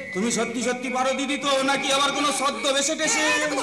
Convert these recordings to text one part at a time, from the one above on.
তুমি সত্যি সত্যি পারো দিদি তো, নাকি আবার কোনো শব্দ বেশে টেসে?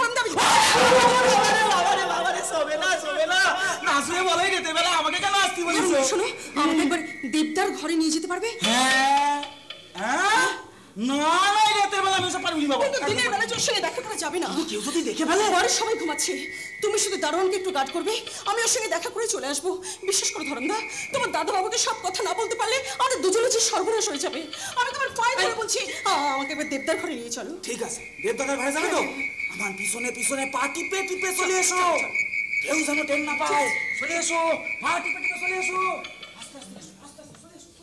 আমাকে কেন আসতে বলিস? শোনো, আমাকে একবার দেবদার ঘরে নিয়ে যেতে পারবে? হ্যাঁ হ্যাঁ, না না, রাতের বেলা আমি সব পারবি বাবা। দিনের বেলা তোর সঙ্গে দেখা করা যাবে না। কেউ যদি দেখে ফেলে? ঘরে সবাই ঘুমাচ্ছে, তুমি শুধু দারোয়ানকে একটু গার্ড করবে, আমি ওর সঙ্গে দেখা করে চলে আসবো। বিশ্বাস করো ধরমদা, তোমার দাদা বাবুকে সব কথা না বলতে পারলে আমাদের দুজনে যে সর্বনাশ হয়ে যাবে। আমি তোমার পায়ে ধরে বলছি, আমাকে একবার দেবদার ঘরে নিয়ে চলো। ঠিক আছে, দেবদার ঘরে যাবে তো? আমার পিছনে পিছনে পা টিপে টিপে চলে এসো, কেউ যেন টেন না পায়। চলে এসো, পা টিপে টিপে চলে এসো, আস্তে আস্তে আস্তে আস্তে চলে এসো।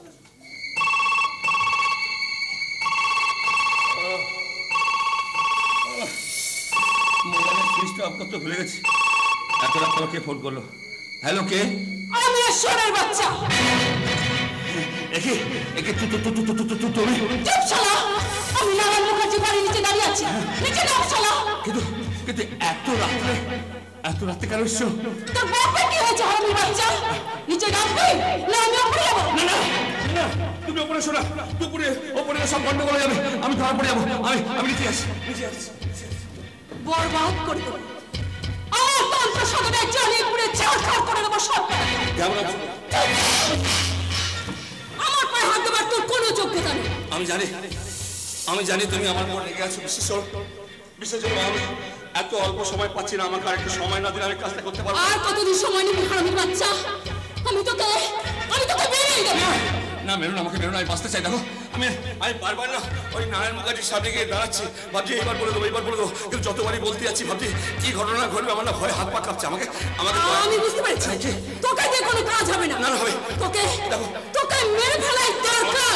মোবাইলের সুইচটা অফ করতে ভুলে গেছি। এত রাত কে ফোন করলো? হ্যালো, কে? আমি ঈশ্বরের বাচ্চা। একে একে তুমি? চুপ শালা, আমি নারায়ণ মুখার্জি বাড়ির নিচে দাঁড়িয়ে আছি, নিচে নাও শালা। কিন্তু কিন্তু এত রাতে কেন এসছো? তোর বাপের কি হয়েছে হারামির বাচ্চা? নিচে নামবি না আমি উপরে যাবো? না না না, তুমি ওপরে শোনা, দুপুরে ওপরে সব গন্ডগোল হয়ে যাবে, আমি ধরা পড়ে যাবো। আমি নিচে আসি। বরবাদ করে দেবো, আমার তন্ত্র সাধনে জ্বালিয়ে পুড়ে ছাড়খাড় করে দেবো সব। আমার পায়ে হাত দেবার তোর কোনো যোগ্যতা নেই। আমি জানি তুমি আমার মনে রেখে আছো। বিশেষ আমি এত অল্প সময় পাচ্ছি না, আমাকে আরেকটু সময় না দিলে আমি কাজটা করতে পারবো। আর কতদিন সময় নিবি হারামির বাচ্চা? আমি তোকে বেরিয়ে দেবো। না মেরুন, আমাকে মেরুন, আমি বাঁচতে চাই। দেখো আমি বারবার না ওই নারায়ণ মুখার্জির সামনে গিয়ে দাঁড়াচ্ছি, ভাবছি এইবার বলে দেবো, কিন্তু যতবারই বলতে যাচ্ছি ভাবছি কি ঘটনা ঘটবে, আমার না ভয় হাত পা কাঁপছে। আমাকে আমি বুঝতে পারছি, তোকে দিয়ে কোনো কাজ হবে না। না হবে, তোকে মেরে ফেলাই দরকার।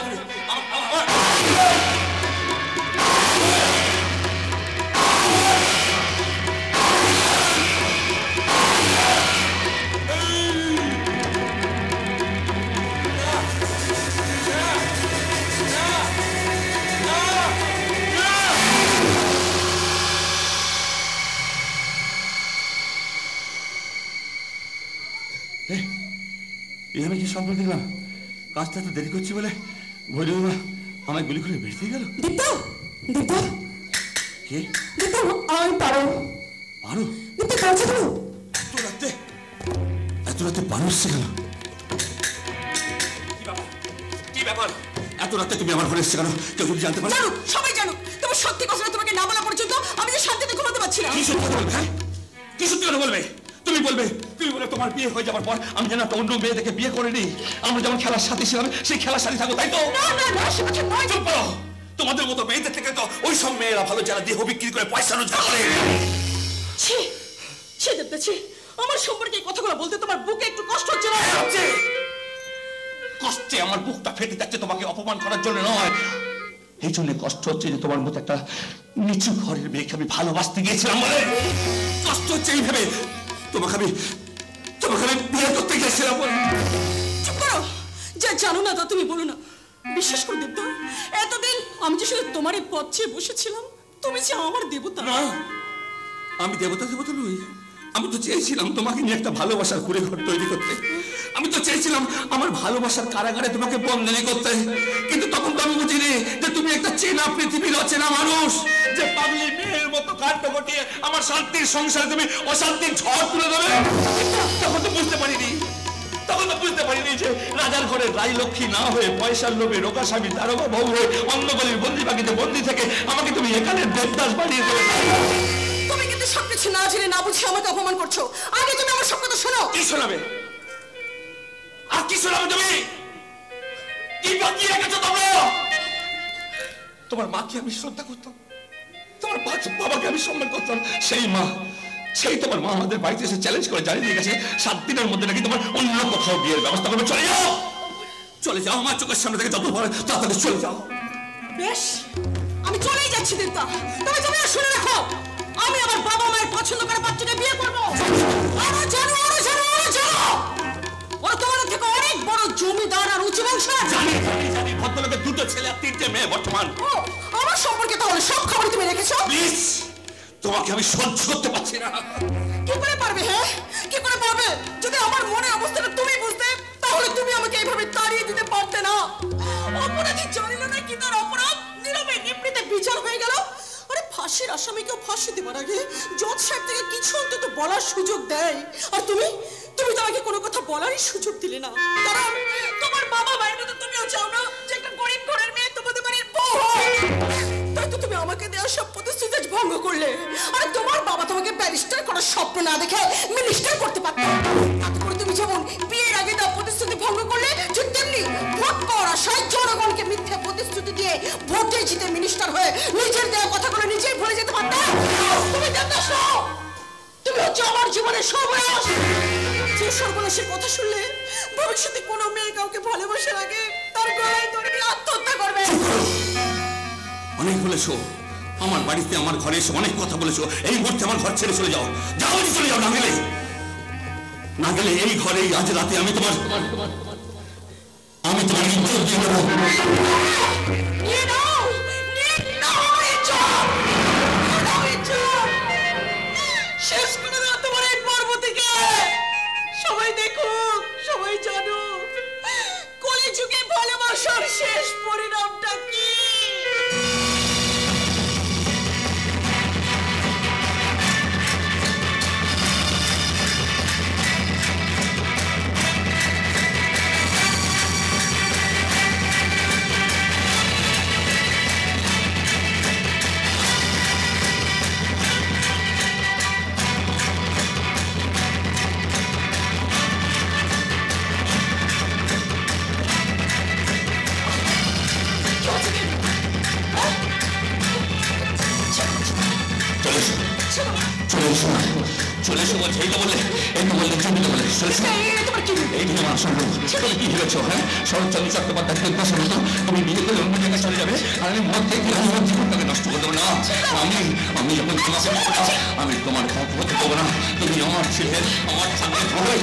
আমি কি স্বপ্ন দেখলাম? কাজটা এত দেরি করছি বলে ভৈরবীমা আমায় গুলি করে বেরিয়ে গেল। দীপ্তা কে? দীপ্তা, আমি পারো। দীপ্তা কাছে তো এত রাতে পারো এসছে কেন? কি ব্যাপার? এত রাতে তুমি আমার ঘরে এসছে কেন? কেউ যদি জানতে পারে? জানুক, সবাই জানুক। তোমার সত্যি কথা তোমাকে না বলা পর্যন্ত আমি যে শান্তিতে ঘুমাতে পারছি না। কি সত্যি কথা বলবে? কি সত্যি কথা বলবে? তুমি বলবে তোমার বিয়ে হয়ে যাবার পর আমি যেন একটা অন্য মেয়ে দেখে বিয়ে করে নিই, আমরা যেমন খেলার সাথী ছিলাম সেই খেলার সাথী থাকবো, তাই তো? চুপ করো। তোমাদের মতো মেয়েদের থেকে তো ওই সব মেয়েরা ভালো যারা দেহ বিক্রি করে পয়সা রোজগার করে। আমার সম্পর্কে এই কথাগুলো বলতে তোমার বুকে একটু কষ্ট হচ্ছে না? কষ্টে আমার বুকটা ফেটে যাচ্ছে, তোমাকে অপমান করার জন্য নয়, এই জন্য কষ্ট হচ্ছে যে তোমার মতো একটা নিচু ঘরের মেয়েকে আমি ভালোবাসতে গিয়েছিলাম বলে কষ্ট হচ্ছে। এই ভেবে তোমাকে আমি বিয়ে করতে গেছিলাম বলে। চুপ করো, যা জানো না তা তুমি বলো না। বিশ্বাস করে দেবতা, এতদিন আমি যে শুধু তোমার এই পথ চেয়ে বসেছিলাম, তুমি যে আমার দেবতা। না, আমি দেবতা নই। আমি তো চেয়েছিলাম তোমাকে নিয়ে একটা ভালোবাসার কুড়ে ঘর তৈরি করতে। আমি তো চেয়েছিলাম আমার ভালোবাসার কারাগারে তোমাকে বন্দিনী করতে। কিন্তু তখন তো আমি বুঝিনি যে তুমি একটা চেনা পৃথিবীর অচেনা মানুষ, যে পাগলি মেয়ের মতো কাণ্ড ঘটিয়ে আমার শান্তির সংসারে তুমি অশান্তির ঝড় তুলে দেবে। তখন তো বুঝতে পারিনি যে রাজার ঘরে রাজলক্ষ্মী না হয়ে পয়সার লোভে রোগা স্বামী দারোগা বউ হয়ে অন্ধকারের বন্দি বাকিতে বন্দি থেকে আমাকে তুমি এখানে দেবদাস বানিয়ে দেবে। তুমি কিন্তু সবকিছু না জেনে না বুঝে আমাকে অপমান করছো। আগে তুমি আমার সব কথা শোনো। কি শোনাবে? আর কি শোনাবে তুমি? কি বাকি রেখেছো তোমরা? তোমার মাকে আমি শ্রদ্ধা করতাম, তোমার বাবাকে আমি সম্মান করতাম। সেই তোমার মা আমাদের বাড়িতে এসে চ্যালেঞ্জ করে জানিয়ে দিয়ে গেছে 7 দিনের মধ্যে নাকি তোমার অন্য কোথাও বিয়ের ব্যবস্থা করবে। চলে যাও আমার চোখের সামনে থেকে, যত পারে তাড়াতাড়ি চলে যাও। বেশ, আমি চলেই যাচ্ছি দেবতা। তবে তুমি শুনে রাখো, আমি আমার বাবা মায়ের পছন্দ করা পাত্রকে বিয়ে করবো। আরো জানো ওরা তোমাদের থেকে অনেক বড় জমিদার আর উঁচু বংশ। জানি ভদ্রলোকের 2টো ছেলে আর 3টে মেয়ে বর্তমান। আমার সম্পর্কে তাহলে সব খবর তুমি রেখেছো? প্লিজ, তোমাকে আমি সহ্য করতে পারছি না। কি করে পারবে? হ্যাঁ, কি করে পারবে? যদি আমার মনের অবস্থাটা তুমি বুঝতে, তাহলে তুমি আমাকে এইভাবে তাড়িয়ে দিতে পারতে না। অপরাধী জানিল না কি তার অপরাধ, নীরবে আসামিকে ফাঁসি দেবার আগে জজ সাহেব থেকে কিছু অন্তত বলার সুযোগ দেয়, আর তুমি তুমি তো আমাকে কোনো কথা বলারই সুযোগ দিলে না। কারণ তোমার বাবা মায়ের মতো তুমিও চাও না যে একটা গরিব ঘরের মেয়ে তোমাদের বাড়ির বউ হয়। তাই তো তুমি আমাকে দেওয়া সব প্রতিশ্রুতি ভঙ্গ করলে। আর তোমার বাবা তোমাকে ব্যারিস্টার করার স্বপ্ন না দেখে মিনিস্টার করতে পারতো। তাতে করে তুমি যেমন বিয়ের আগে দেওয়া প্রতিশ্রুতি ভঙ্গ করলে, ঠিক তেমনি ভোট পাওয়ার আশায় জনগণকে মিথ্যা প্রতিশ্রুতি দিয়ে ভোটে জিতে মিনিস্টার হয়ে নিজের দেওয়া কথাগুলো নিজেই ভুলে যেতে পারতো। তুমি দেবদাস নও, তুমি হচ্ছে আমার জীবনের সর্বনাশ। যে সর্বনাশের কথা শুনলে ভবিষ্যতে কোনো মেয়ে কাউকে ভালোবাসার আগে তার গলায় ধরে আত্মহত্যা করবে। অনেক বলেছো, আমার বাড়িতে আমার ঘরে এসে অনেক কথা বলেছো। এই মুহূর্তে আমার ঘর ছেড়ে চলে যাও, যাও চলে যাও। না গেলে এই ঘরেই আজ রাতে আমি তোমার ইজ্জত দিয়ে দেবো। শেষ করে দাও তোমার এই পর্ব থেকে। সবাই দেখুক, সবাই জানুক কলিযুগে ভালোবাসার শেষ পরিণামটা কি। চলে এসো বলছে, এই তো বললে, এই তো বললে, জমিতে বলে এই দিনে আমার সঙ্গে কি ভেবেছো? হ্যাঁ, শরৎচন্দ্র চট্টোপাধ্যায় নির্বাচন হতো, তুমি বিয়ে করে অন্য জায়গায় চলে যাবে, আর আমি মদ থেকে আমার জীবনটাকে নষ্ট করে দেবো না। আমি যখন তোমাকে আমি তোমার পথ হতে দেবো না। তুমি আমার ছেলে, আমার সামনে ধরে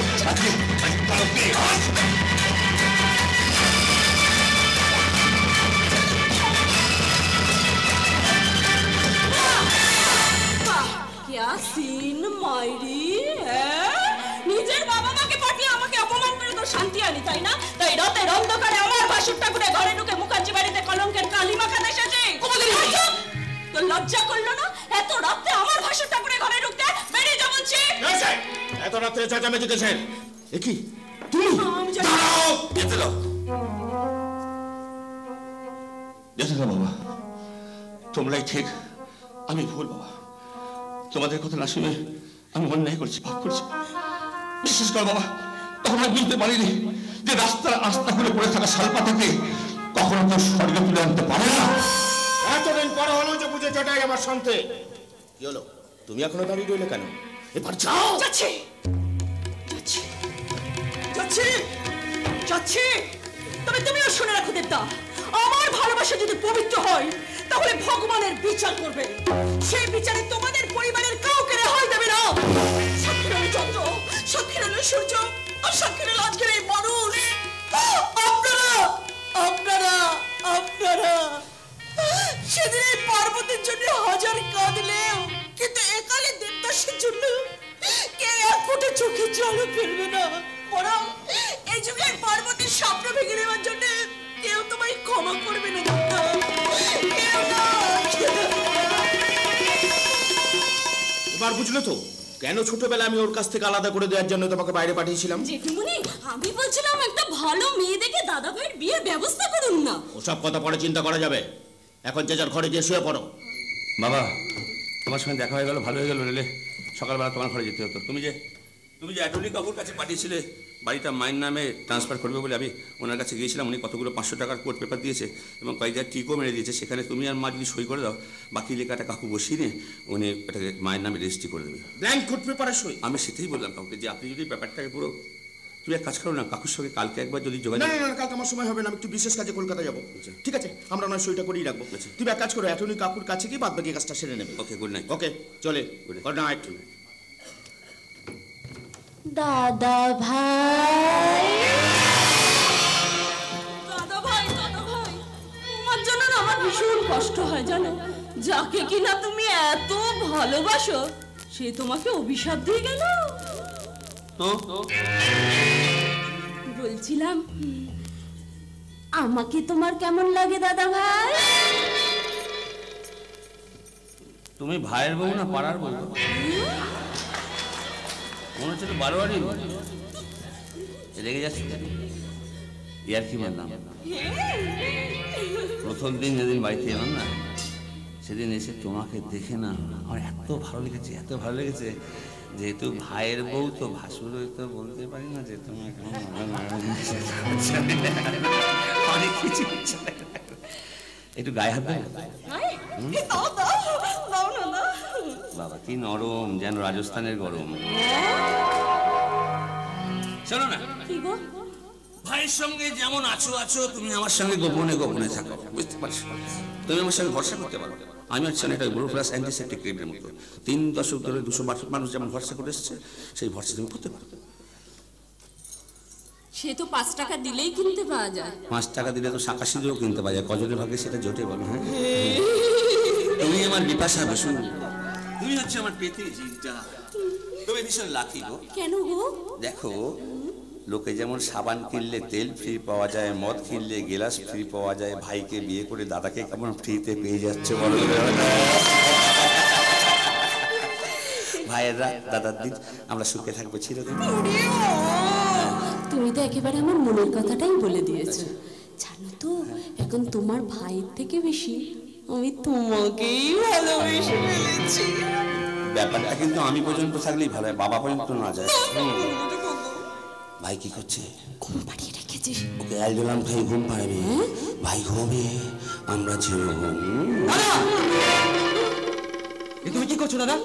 নিজের বাবা মাকে পাঠিয়ে আমাকে অপমান করে তো শান্তি আনি, তাই না? তাই রাতের অন্ধকারে আমার ভাসুর ঠাকুরে ঘরে ঢুকে মুখার্জি বাড়িতে কলঙ্কের কালি মাখাতে এসেছে। তো লজ্জা করলো না এত রাতে আমার ভাসুর ঠাকুরে ঘরে ঢুকতে? বেরিয়ে যা বলছি। এত রাত্রে চেঁচামেচি কিসের? এ কি তুমি? যেতে দাও, যেতে দাও বাবা। তোমরাই ঠিক, আমি ভুল বাবা। তোমাদের কথা না শুনে আমি অন্যায় করছি, পাপ করছি। বিশ্বাস কর বাবা, তখন আমি বুঝতে পারিনি যে রাস্তার আস্থা করে পড়ে থাকা শালপাতাকে কখনো তো স্বর্গে তুলে আনতে পারে না। এতদিন পরে হলো যে বুঝে চটাই আমার সন্তে। কি হলো, তুমি এখনো দাঁড়িয়ে রইলে কেন? এবার যাও। যাচ্ছি যাচ্ছি যাচ্ছি যাচ্ছি। তবে তুমিও শুনে রাখো দেবদা, আমার ভালোবাসা যদি পবিত্র হয় তাহলে ভগবানের বিচার করবে। সেই বিচারে তোমাদের পরিবারের কাউকে রেহাই দেবে না। সাক্ষীর আলো চন্দ্র, সাক্ষীর আলো সূর্য, আর সাক্ষীর আলো আজকের এই মানুষ। আপনারা আপনারা আপনারা সেদিন এই পার্বতীর জন্য হাজার কাঁদলেও কিন্তু একালে দেবদাসের জন্য কে এক ফোঁটা চোখে জলও ফেলবে না। বরং এই যুগের পার্বতীর স্বপ্ন ভেঙে দেওয়ার জন্য কেউ তোমায় ক্ষমা করবে না। এবার বুঝলে তো কেন ছোটবেলা আমি ওর কাছ থেকে আলাদা করে দেওয়ার জন্য তোমাকে বাইরে পাঠিয়েছিলাম? জেঠিমণি, আমি বলছিলাম একটা ভালো মেয়ে দেখে দাদা ভাইয়ের বিয়ের ব্যবস্থা করুন না। ওসব কথা পরে চিন্তা করা যাবে, এখন যে যার ঘরে গিয়ে শুয়ে পড়ো। বাবা, তোমার সঙ্গে দেখা হয়ে গেল, ভালো হয়ে গেল। রেলে সকালবেলা তোমার ঘরে যেতে হতো। তুমি যে অ্যাটর্নি কাকুর কাছে পাঠিয়েছিলে বাড়িটা মায়ের নামে ট্রান্সফার করবে বলে, আমি ওনার কাছে গিয়েছিলাম। উনি কতগুলো 500 টাকার কোর্ট পেপার দিয়েছে এবং কয়েকটা টিকও মেরে দিয়েছে। সেখানে তুমি আর মা যদি সই করে দাও, বাকি লেখাটা কাকু বসিয়ে নিয়ে উনি এটাকে মায়ের নামে রেজিস্ট্রি করে দেবে। ব্ল্যাঙ্ক কোর্ট পেপারে সই? আমি সেটাই বললাম কাকুকে যে আপনি যদি ব্যাপারটাকে পুরো, তুমি এক কাজ করো না, কাকুর সঙ্গে কালকে একবার যদি যোগাযোগ। না না না, কালকে আমার সময় হবে না, আমি একটু বিশেষ কাজে কলকাতা যাবো। ঠিক আছে, আমরা নয় সইটা করেই রাখবো। তুমি এক কাজ করো, অ্যাটর্নি কাকুর কাছে গিয়ে বাদ বাকি কাজটা সেরে নেবে। ওকে, গুড নাইট। ওকে, চলে, গুড নাইট। দাদা ভাই, দাদা ভাই, দাদা ভাই, তোমার জন্য না আমার ভীষণ কষ্ট হয় জানো। যাকে কিনা তুমি এত ভালোবাসো সে তোমাকে অভিশাপ দিয়ে গেল। বলছিলাম আমাকে তোমার কেমন লাগে দাদা ভাই? তুমি ভাইয়ের বউ না পাড়ার বউ? মনে হচ্ছে তো বারোয়ারি। রেগে যাচ্ছি ইয়ার কি বললাম? প্রথম দিন যেদিন বাড়িতে এলাম না, সেদিন এসে তোমাকে দেখে না আমার এত ভালো লেগেছে, এত ভালো লেগেছে। যেহেতু ভাইয়ের বউ তো ভাসুর তো বলতে পারি না যে তুমি অনেক কিছু একটু গায়ে হাত দেবে। বাবা কি নরম, যেন রাজস্থানের গরম। শোনো না, ভাইয়ের সঙ্গে যেমন আছো আছো, তুমি আমার সঙ্গে গোপনে গোপনে থাকো, বুঝতে পারছো? তুমি আমার সঙ্গে ভরসা করতে পারো। আমি হচ্ছে একটা গ্রো প্লাস অ্যান্টিসেপ্টিক ক্রিমের মতো। 3 দশক ধরে 200 মানুষ যেমন ভরসা করে এসছে, সেই ভরসা তুমি করতে পারো। সে তো 5 টাকা দিলেই কিনতে পাওয়া যায়। 5 টাকা দিলে তো শাঁকা সিঁদুরও কিনতে পাওয়া যায়। কজনের ভাগে সেটা জোটে বলো? হ্যাঁ, তুমি আমার বিপাশা বসু, তুমি হচ্ছে আমার পেতে জিনটা। তুমি ভীষণ লাকি গো। কেন গো? দেখো, লোকে যেমন সাবান কিনলে তেল ফ্রি পাওয়া যায়, মদ কিনলে গেলাস ফ্রি পাওয়া যায়, ভাইকে বিয়ে করে দাদাকে কেমন ফ্রিতে পেয়ে যাচ্ছে বলো? ভাইয়েরা দাদার দিন আমরা সুখে থাকবো চিরদিন। তুমি তো একেবারে আমার মনের কথাটাই বলে দিয়েছো। জানো তো, এখন তোমার ভাইয়ের থেকে বেশি আমি তোমাকেই ভালোবেসে ফেলেছি। ব্যাপারটা কিন্তু আমি পর্যন্ত থাকলেই ভালো হয়, বাবা পর্যন্ত না যায়। ভাই কি করছে? ঘুম পাড়িয়ে রেখেছিস? ওকে আল দিলাম, ভাই ঘুম পাড়াবে। ভাই ঘুমে, আমরা ছিল। তুমি কি করছো দাদা?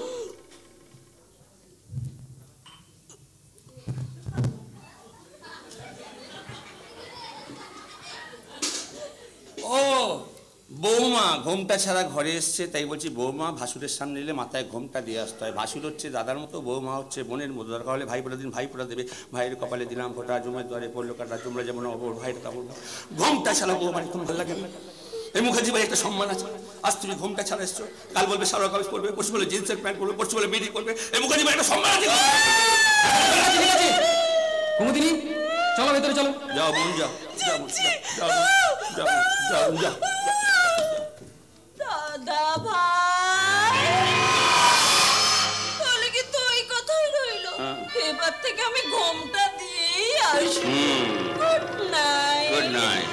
ও বৌমা ঘোমটা ছাড়া ঘরে এসছে, তাই বলছি বৌমা ভাসুরের সামনে এলে মাথায় ঘোমটা দিয়ে আসতে হয়। ভাসুর হচ্ছে দাদার মতো, বৌমা হচ্ছে বোনের মতো। দরকার হলে ভাই ফোটা দিন, ভাই ফোটা দেবে। ভাইয়ের কপালে দিলাম ফোটা, জমের দ্বারে পড়লো কাটা, তোমরা যেমন ভাইয়ের কাপড়। ঘোমটা ছাড়া বৌমার একদম ভালো লাগে না। এই মুখার্জি ভাই একটা সম্মান আছে। আজ তুমি ঘোমটা ছাড়া এসছো, কাল বলবে সালোয়ার কামিজ পরবে, পরশু বলে জিন্সের প্যান্ট পরবে, পরশু বলে বেডি করবে। এই মুখার্জি ভাই একটা সম্মান আছে। কুমুদিনী, চলো ভেতরে চলো। যাও বোন, যাও যাও যাও যাও যাও যাও। দাদা ভাই, তাহলে কি তো এই কথাই রইলো? এবার থেকে আমি ঘোমটা দিয়েই আসবো। Good night. Good night.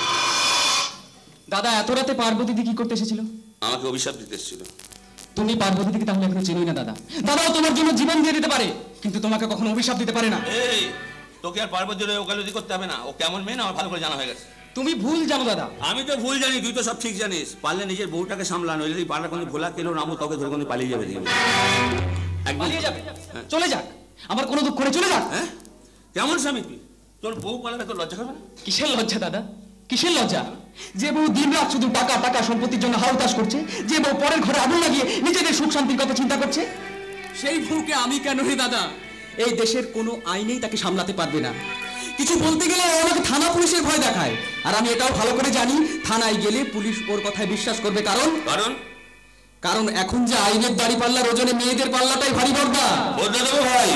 দাদা, এত রাতে পার্বতী দি কি করতে এসেছিল? আমাকে অভিশাপ দিতে এসেছিল। তুমি পার্বতী দিকে তাহলে এখনো চেনোই না দাদা। দাদাও তোমার জন্য জীবন দিয়ে দিতে পারে, কিন্তু তোমাকে কখনো অভিশাপ দিতে পারে না। এই তোকে আর পার্বতীর ওকালতি করতে হবে না। ও কেমন মেয়ে না আমার ভালো করে জানা হয়ে গেছে। তুমি ভুল জানো দাদা। আমি তো ভুল জানি, তুই তো সব ঠিক জানিস। পারলে নিজের বউটাকে সামলানো, যদি পাড়ার কোনো ভোলা কেলো নামো তোকে ধরে কোনো পালিয়ে যাবে। পালিয়ে যাবে? চলে যাক, আমার কোনো দুঃখ নেই, চলে যাক। হ্যাঁ, কেমন স্বামী তুই? তোর বউ পালাবে তোর লজ্জা হবে না? কিসের লজ্জা দাদা, কিসের লজ্জা? যে বউ দিন রাত শুধু টাকা টাকা সম্পত্তির জন্য হাউতাস করছে, যে বউ পরের ঘরে আগুন লাগিয়ে নিজেদের সুখ শান্তির কথা চিন্তা করছে, সেই বউকে আমি কেন রে দাদা? এই দেশের কোনো আইনেই তাকে সামলাতে পারবে না। কিছু বলতে গেলে আমাকে থানা পুলিশের ভয় দেখায়, আর আমি এটাও ভালো করে জানি থানায় গেলে পুলিশ ওর কথায় বিশ্বাস করবে। কারণ কারণ কারণ এখন যে আইনের দাড়ি পাল্লার ওজনে মেয়েদের পাল্লাটাই ভারী বর্দা। বদলে দেবো ভাই,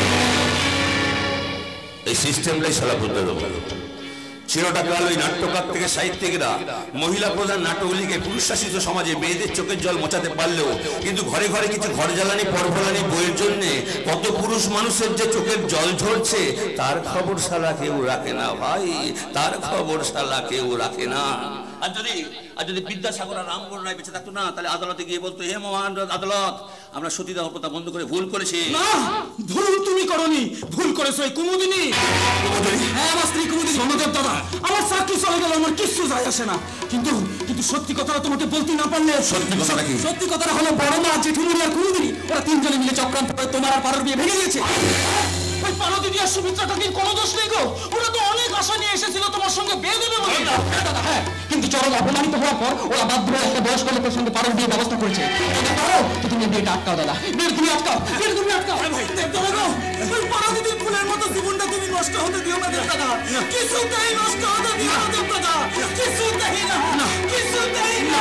এই সিস্টেমটাই সালা বদলে দেবো। চিরটা কাল ওই নাট্যকার থেকে সাহিত্যিকরা মহিলা প্রধান নাটকগুলিকে পুরুষ শাসিত সমাজে মেয়েদের চোখের জল মোছাতে পারলেও কিন্তু ঘরে ঘরে কিছু ঘর জ্বালানি পরফলানি বইয়ের জন্য কত পুরুষ মানুষের যে চোখের জল ঝরছে তার খবর শালা কেউ রাখে না ভাই, তার খবর শালা কেউ রাখে না। আর যদি বিদ্যাসাগর আর রামমোহন রায় বেঁচে থাকতো না, তাহলে আদালতে গিয়ে বলতো, হে মহান আদালত, আমরা সতীদাহ প্রথা বন্ধ করে ভুল করেছি। না, ভুল তুমি করনি, ভুল করেছো এই কুমুদিনী। হ্যাঁ, আমার স্ত্রী কুমুদিনী। সমাজের দাদা, আমার চাকরি চলে গেল, আমার কিচ্ছু যায় আসে না, কিন্তু সত্যি কথাটা তোমাকে বলতে না পারলে। সত্যি কথাটা কি? সত্যি কথাটা হলো বড় মা, জেঠুমনি আর কুমুদিনী ওরা তিনজনে মিলে চক্রান্ত করে তোমার আর পারোর বিয়ে ভেঙে দিয়েছে। ওই পার্বতী আর সুমিত্রা কাকির কোনো দোষ নেই গো, ওরা তো অনেক আশা নিয়ে এসেছিল তোমার সঙ্গে বিয়ে দেবে বলে। হ্যাঁ, কিন্তু চরম অপমানিত হওয়ার পর ওরা বাধ্য হয়ে একটা বয়স্ক লোকের সঙ্গে পারোর বিয়ে ব্যবস্থা করেছে। তো তুমি বিয়েটা আটকাও দাদা, বিয়েটা তুমি আটকাও, বিয়েটা তুমি আটকাও। ওই পার্বতীর ফুলের মতো জীবনটা তুমি নষ্ট হতে দিও না দাদা, কিছুতেই নষ্ট হতে দিও না দাদা, কিছুতেই না, কিছুতেই না।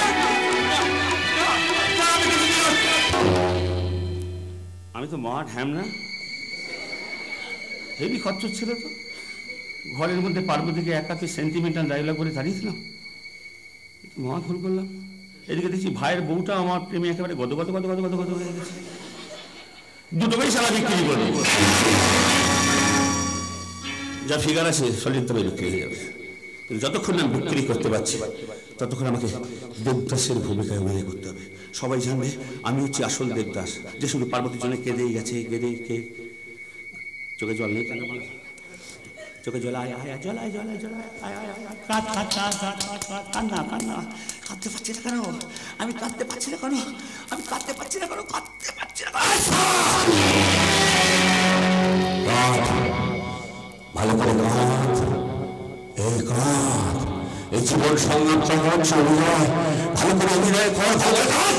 আমি তো মহা ঢ্যাম না, হেভি খরচ ছিল তো। ঘরের মধ্যে পার্বতীকে একাতে সেন্টিমেন্টাল ডায়লগ করে দাঁড়িয়েছিলাম, মহা ভুল করলাম। এদিকে দেখছি ভাইয়ের বউটা আমার প্রেমে একেবারে গদ গদ গদ গদ গদ গদ হয়ে গেছে। দুটোকেই সারা বিক্রি করে যা ফিগার আছে সলিড তবে বিক্রি হয়ে যাবে। কিন্তু যতক্ষণ আমি বিক্রি করতে পারছি ততক্ষণ আমাকে দেবদাসের ভূমিকায় অভিনয় করতে হবে। সবাই জানবে আমি হচ্ছে আসল দেবদাস, যে শুধু পার্বতীর জন্য কেঁদেই গেছে, কে চোখে জল নেই কেন? চোখে জল আয় আয় জল আয় জল আয় জল আয় আয় আয় কান্না কান্না, কাঁদতে পারছি না কেন? আমি কাঁদতে পারছি না কেন? আমি কাঁদতে পারছি না কেন? কাঁদতে পারছি না। ভালো করে কাঁদ, এই কাঁদ, এই জীবন সংগ্রামটা হচ্ছে অভিনয়। ভালো করে অভিনয় কর, ভালো করে কাঁদ।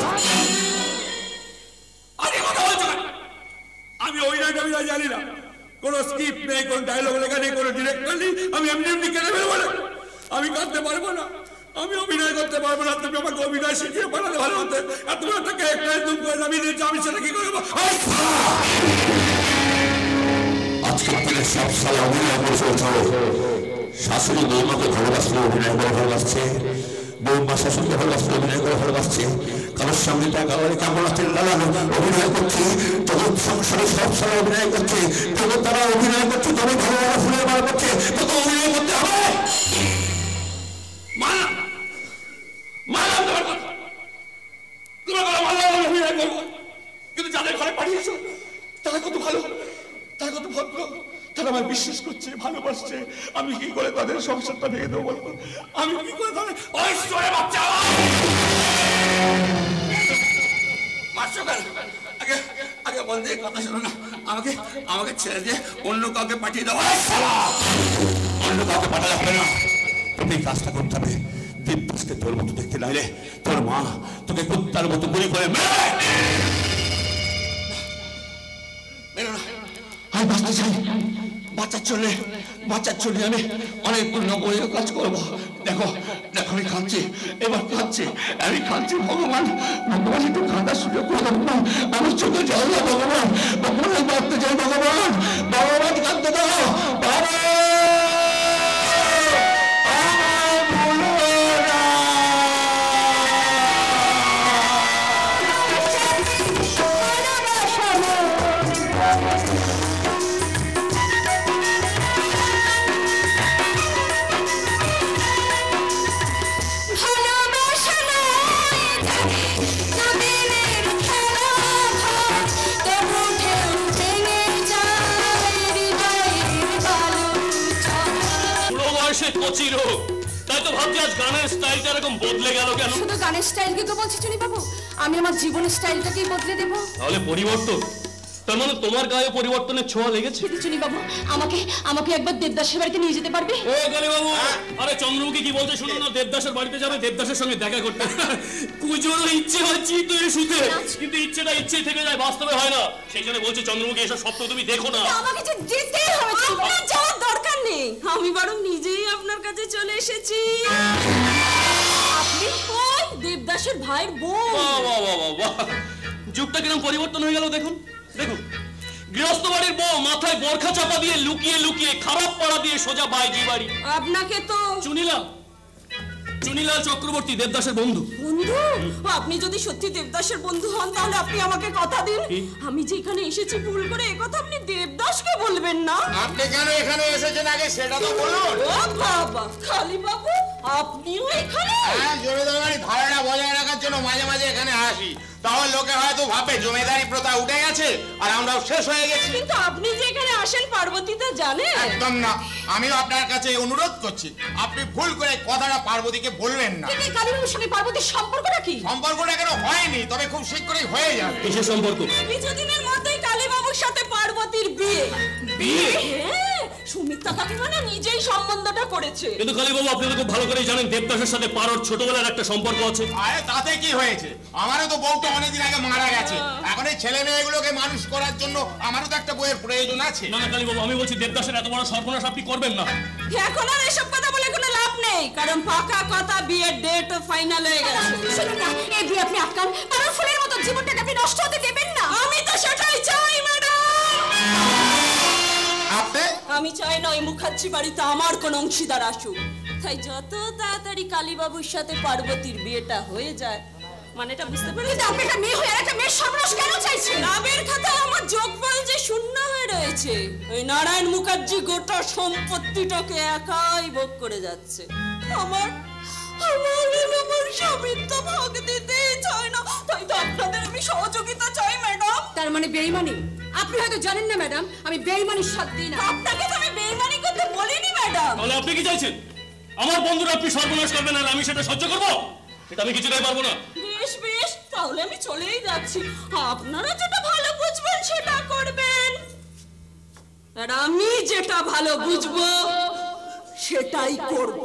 আরে কথা বলছো না, আমি অভিনয় টভিনয় জানি না, কোনো স্ক্রিপ্ট নেই, কোনো ডায়লগ লেখা নেই, কোনো ডিরেক্টর নেই, আমি এমনি এমনি কেটে ফেলবো না। আমি কাঁদতে পারবো না, আমি অভিনয় করতে পারবো না। তুমি আমাকে অভিনয় শিখিয়ে পাঠালে ভালো হতে। আর তুমি একটা ক্যারেক্টার তুমি করে নামিয়ে দিয়েছো, আমি সেটা কি করবো? আজকের থেকে সব সালে অভিনয় করে চলছে। শাশুড়ি বৌমাকে ভালোবাসলে অভিনয় করে ভালোবাসছে, বৌমা শাশুড়িকে ভালোবাসলে অভিনয় করে ভালোবাসছে। কারোর সঙ্গে টাকা বাড়ি কেমন আছে লাগানো অভিনয় করছে, জগৎ সংসারে সব সালে অভিনয় করছে, তবে তারা অভিনয় করছে, তবে ভালো ভালো ফুলের বার করছে, তত অভিনয় করতে হবে। অভিনয় করবো, কিন্তু যাদের ঘরে পাঠিয়েছো তারা কত ভালো, তারা কত ভদ্র, তারা আমায় বিশ্বাস করছে, ভালোবাসছে। আমি কি করে তাদের সংসারটা ভেঙে দেবো বলবো? আমি কি করে তাদের বাচ্চা আগে আগে বল দিয়ে কথা শোনো না, আমাকে আমাকে ছেড়ে দিয়ে অন্য কাউকে পাঠিয়ে দেবো। অন্য কাউকে পাঠালে হবে না, তুমি কাজটা করতে হবে। দেবদাসকে তোর মতো দেখতে লাগলে তোর মা তোকে কুত্তার মতো গুলি করে আমি বাঁচতে চাই। বাচ্চার চলে আমি অনেক নগরীয় কাজ করবো। দেখো দেখো আমি খাচ্ছি, এবার খাচ্ছি, আমি খাচ্ছি। ভগবান ভগবান একটু খাঁদার সুযোগ করে দেবো না, আমার চোখে জল দাও ভগবান। ভগবান বাঁচতে চাই, ভগবান ভগবান কাঁদতে দাও বাবা। তাই তো ভাবছি আজ গানের স্টাইলটা এরকম বদলে গেল কেন? শুধু গানের স্টাইল কি বলছি চুনি বাবু? আমি আমার জীবনের স্টাইলটাকেই বদলে দেবো। তাহলে পরিবর্তন, তার মানে তোমার গায়ে পরিবর্তনের ছোঁয়া লেগেছে? চুনি বাবু আমাকে একবার দেবদাসের বাড়িতে নিয়ে যেতে পারবে? ও কালী বাবু, আরে চন্দ্রমুখী কি বলতে শুনুন না, দেবদাসের বাড়িতে যাবে, দেবদাসের সঙ্গে দেখা করতে। পুজোরও ইচ্ছে হচ্ছে তো এর শুতে, কিন্তু ইচ্ছেটা ইচ্ছেই থেকে যায়, বাস্তবে হয় না। সেই জন্য বলছি চন্দ্রমুখী এসব স্বপ্ন তুমি দেখো না। আমাকে যে যেতেই হবে, আপনার যাওয়ার দরকার নেই, আমি বরং নিজেই আপনার কাছে চলে এসেছি। আপনি ওই দেবদাসের ভাইয়ের বউ। বাহ বাহ বাহ বাহ, যুগটা কিরকম পরিবর্তন হয়ে গেল দেখুন। দেখুন গৃহস্থ বাড়ির বউ মাথায় বরখা চাপা দিয়ে লুকিয়ে লুকিয়ে খারাপ পাড়া দিয়ে সোজা বাইজি বাড়ি। আপনাকে তো চুনিলাল চক্রবর্তী দেবদাসের বন্ধু। বন্ধু? আপনি যদি সত্যি দেবদাসের বন্ধু হন তাহলে আপনি আমাকে কথা দিন, আমি যে এখানে এসেছি ভুল করে এ কথা আপনি দেবদাসকে বলবেন না। আপনি কেন এখানে এসেছেন আগে সেটা তো বলুন। ও বাবা, কালী বাবু আপনিও এখানে? হ্যাঁ, জমিদার বাড়ি ধারণা বজায় রাখার জন্য মাঝে মাঝে এখানে আসি। তাহলে লোকে হয়তো ভাবে জমিদারি প্রথা উঠে গেছে আর আমরাও শেষ হয়ে গেছি। কিন্তু আপনি যে এখানে আসেন পার্বতী তা জানেন? একদম না, আমিও আপনার কাছে অনুরোধ করছি আপনি ভুল করে কথাটা পার্বতীকে বলবেন না। কিন্তু কালী বাবুর সঙ্গে পার্বতীর সম্পর্কটা কি? সম্পর্কটা কেন হয়নি, তবে খুব শীঘ্রই হয়ে যাবে। কিসের সম্পর্ক? কিছুদিনের মধ্যেই কালী বাবুর সাথে পার্বতীর বিয়ে। বিয়ে? হ্যাঁ, সুমিত্রা কাকিমা না নিজেই সম্বন্ধটা করেছে। কিন্তু কালী বাবু আপনি তো খুব ভালো করেই জানেন দেবদাসের সাথে পারোর ছোটবেলার একটা সম্পর্ক আছে। আরে তাতে কি হয়েছে, আমারও তো বউটা অনেকদিন আগে মারা গেছে। এখন এই ছেলে মেয়েগুলোকে মানুষ করার জন্য আমারও তো একটা বইয়ের প্রয়োজন আছে। না না কালী বাবু, আমি বলছি দেবদাসের এত বড় সর্বনাশ আপনি করবেন না। এখন আর এসব কথা বলে কোনো লাভ নেই, কারণ পাকা কথা বিয়ের ডেটও ফাইনাল হয়ে গেছে। শুনুন না, এই বিয়ে আপনি আটকান, কারণ ফুলের মতো জীবনটাকে আপনি নষ্ট হতে দেবেন না। আমি তো সেটাই চাই ম্যাডাম। আপনি? আমি চাই না ওই মুখার্জি বাড়িতে আমার কোনো অংশীদার আসুক। তাই যত তাড়াতাড়ি কালীবাবুর সাথে পার্বতীর বিয়েটা হয়ে যায় মানেটা বুঝতে পেরেছো? কিন্তু আপনি একটা মেয়ে হয়ে আর একটা মেয়ের সর্বনাশ কেন চাইছেন? লাভের খাতা আমার যোগফল যে শূন্য হয়ে রয়েছে, ওই নারায়ণ মুখার্জি গোটা সম্পত্তিটাকে একাই ভোগ করে যাচ্ছে। আমার স্বামীর তো ভাগ দিতেই চায় না, তাই তো আপনাদের আমি সহযোগিতা চাই ম্যাডাম। তার মানে বেইমানি? আপনি হয়তো জানেন না ম্যাডাম, আমি বেইমানির সাথ দিই না। আপনাকে তো আমি বেইমানি করতে বলিনি ম্যাডাম। তাহলে আপনি কি চাইছেন? আমার বন্ধুরা আপনি সর্বনাশ করবেন আর আমি সেটা সহ্য করবো? এটা আমি কিছুতেই পারবো না। বেশ বেশ, তাহলে আমি চলেই যাচ্ছি। আপনারা যেটা ভালো বুঝবেন সেটা করবেন, আর আমি যেটা ভালো বুঝবো সেটাই করবো।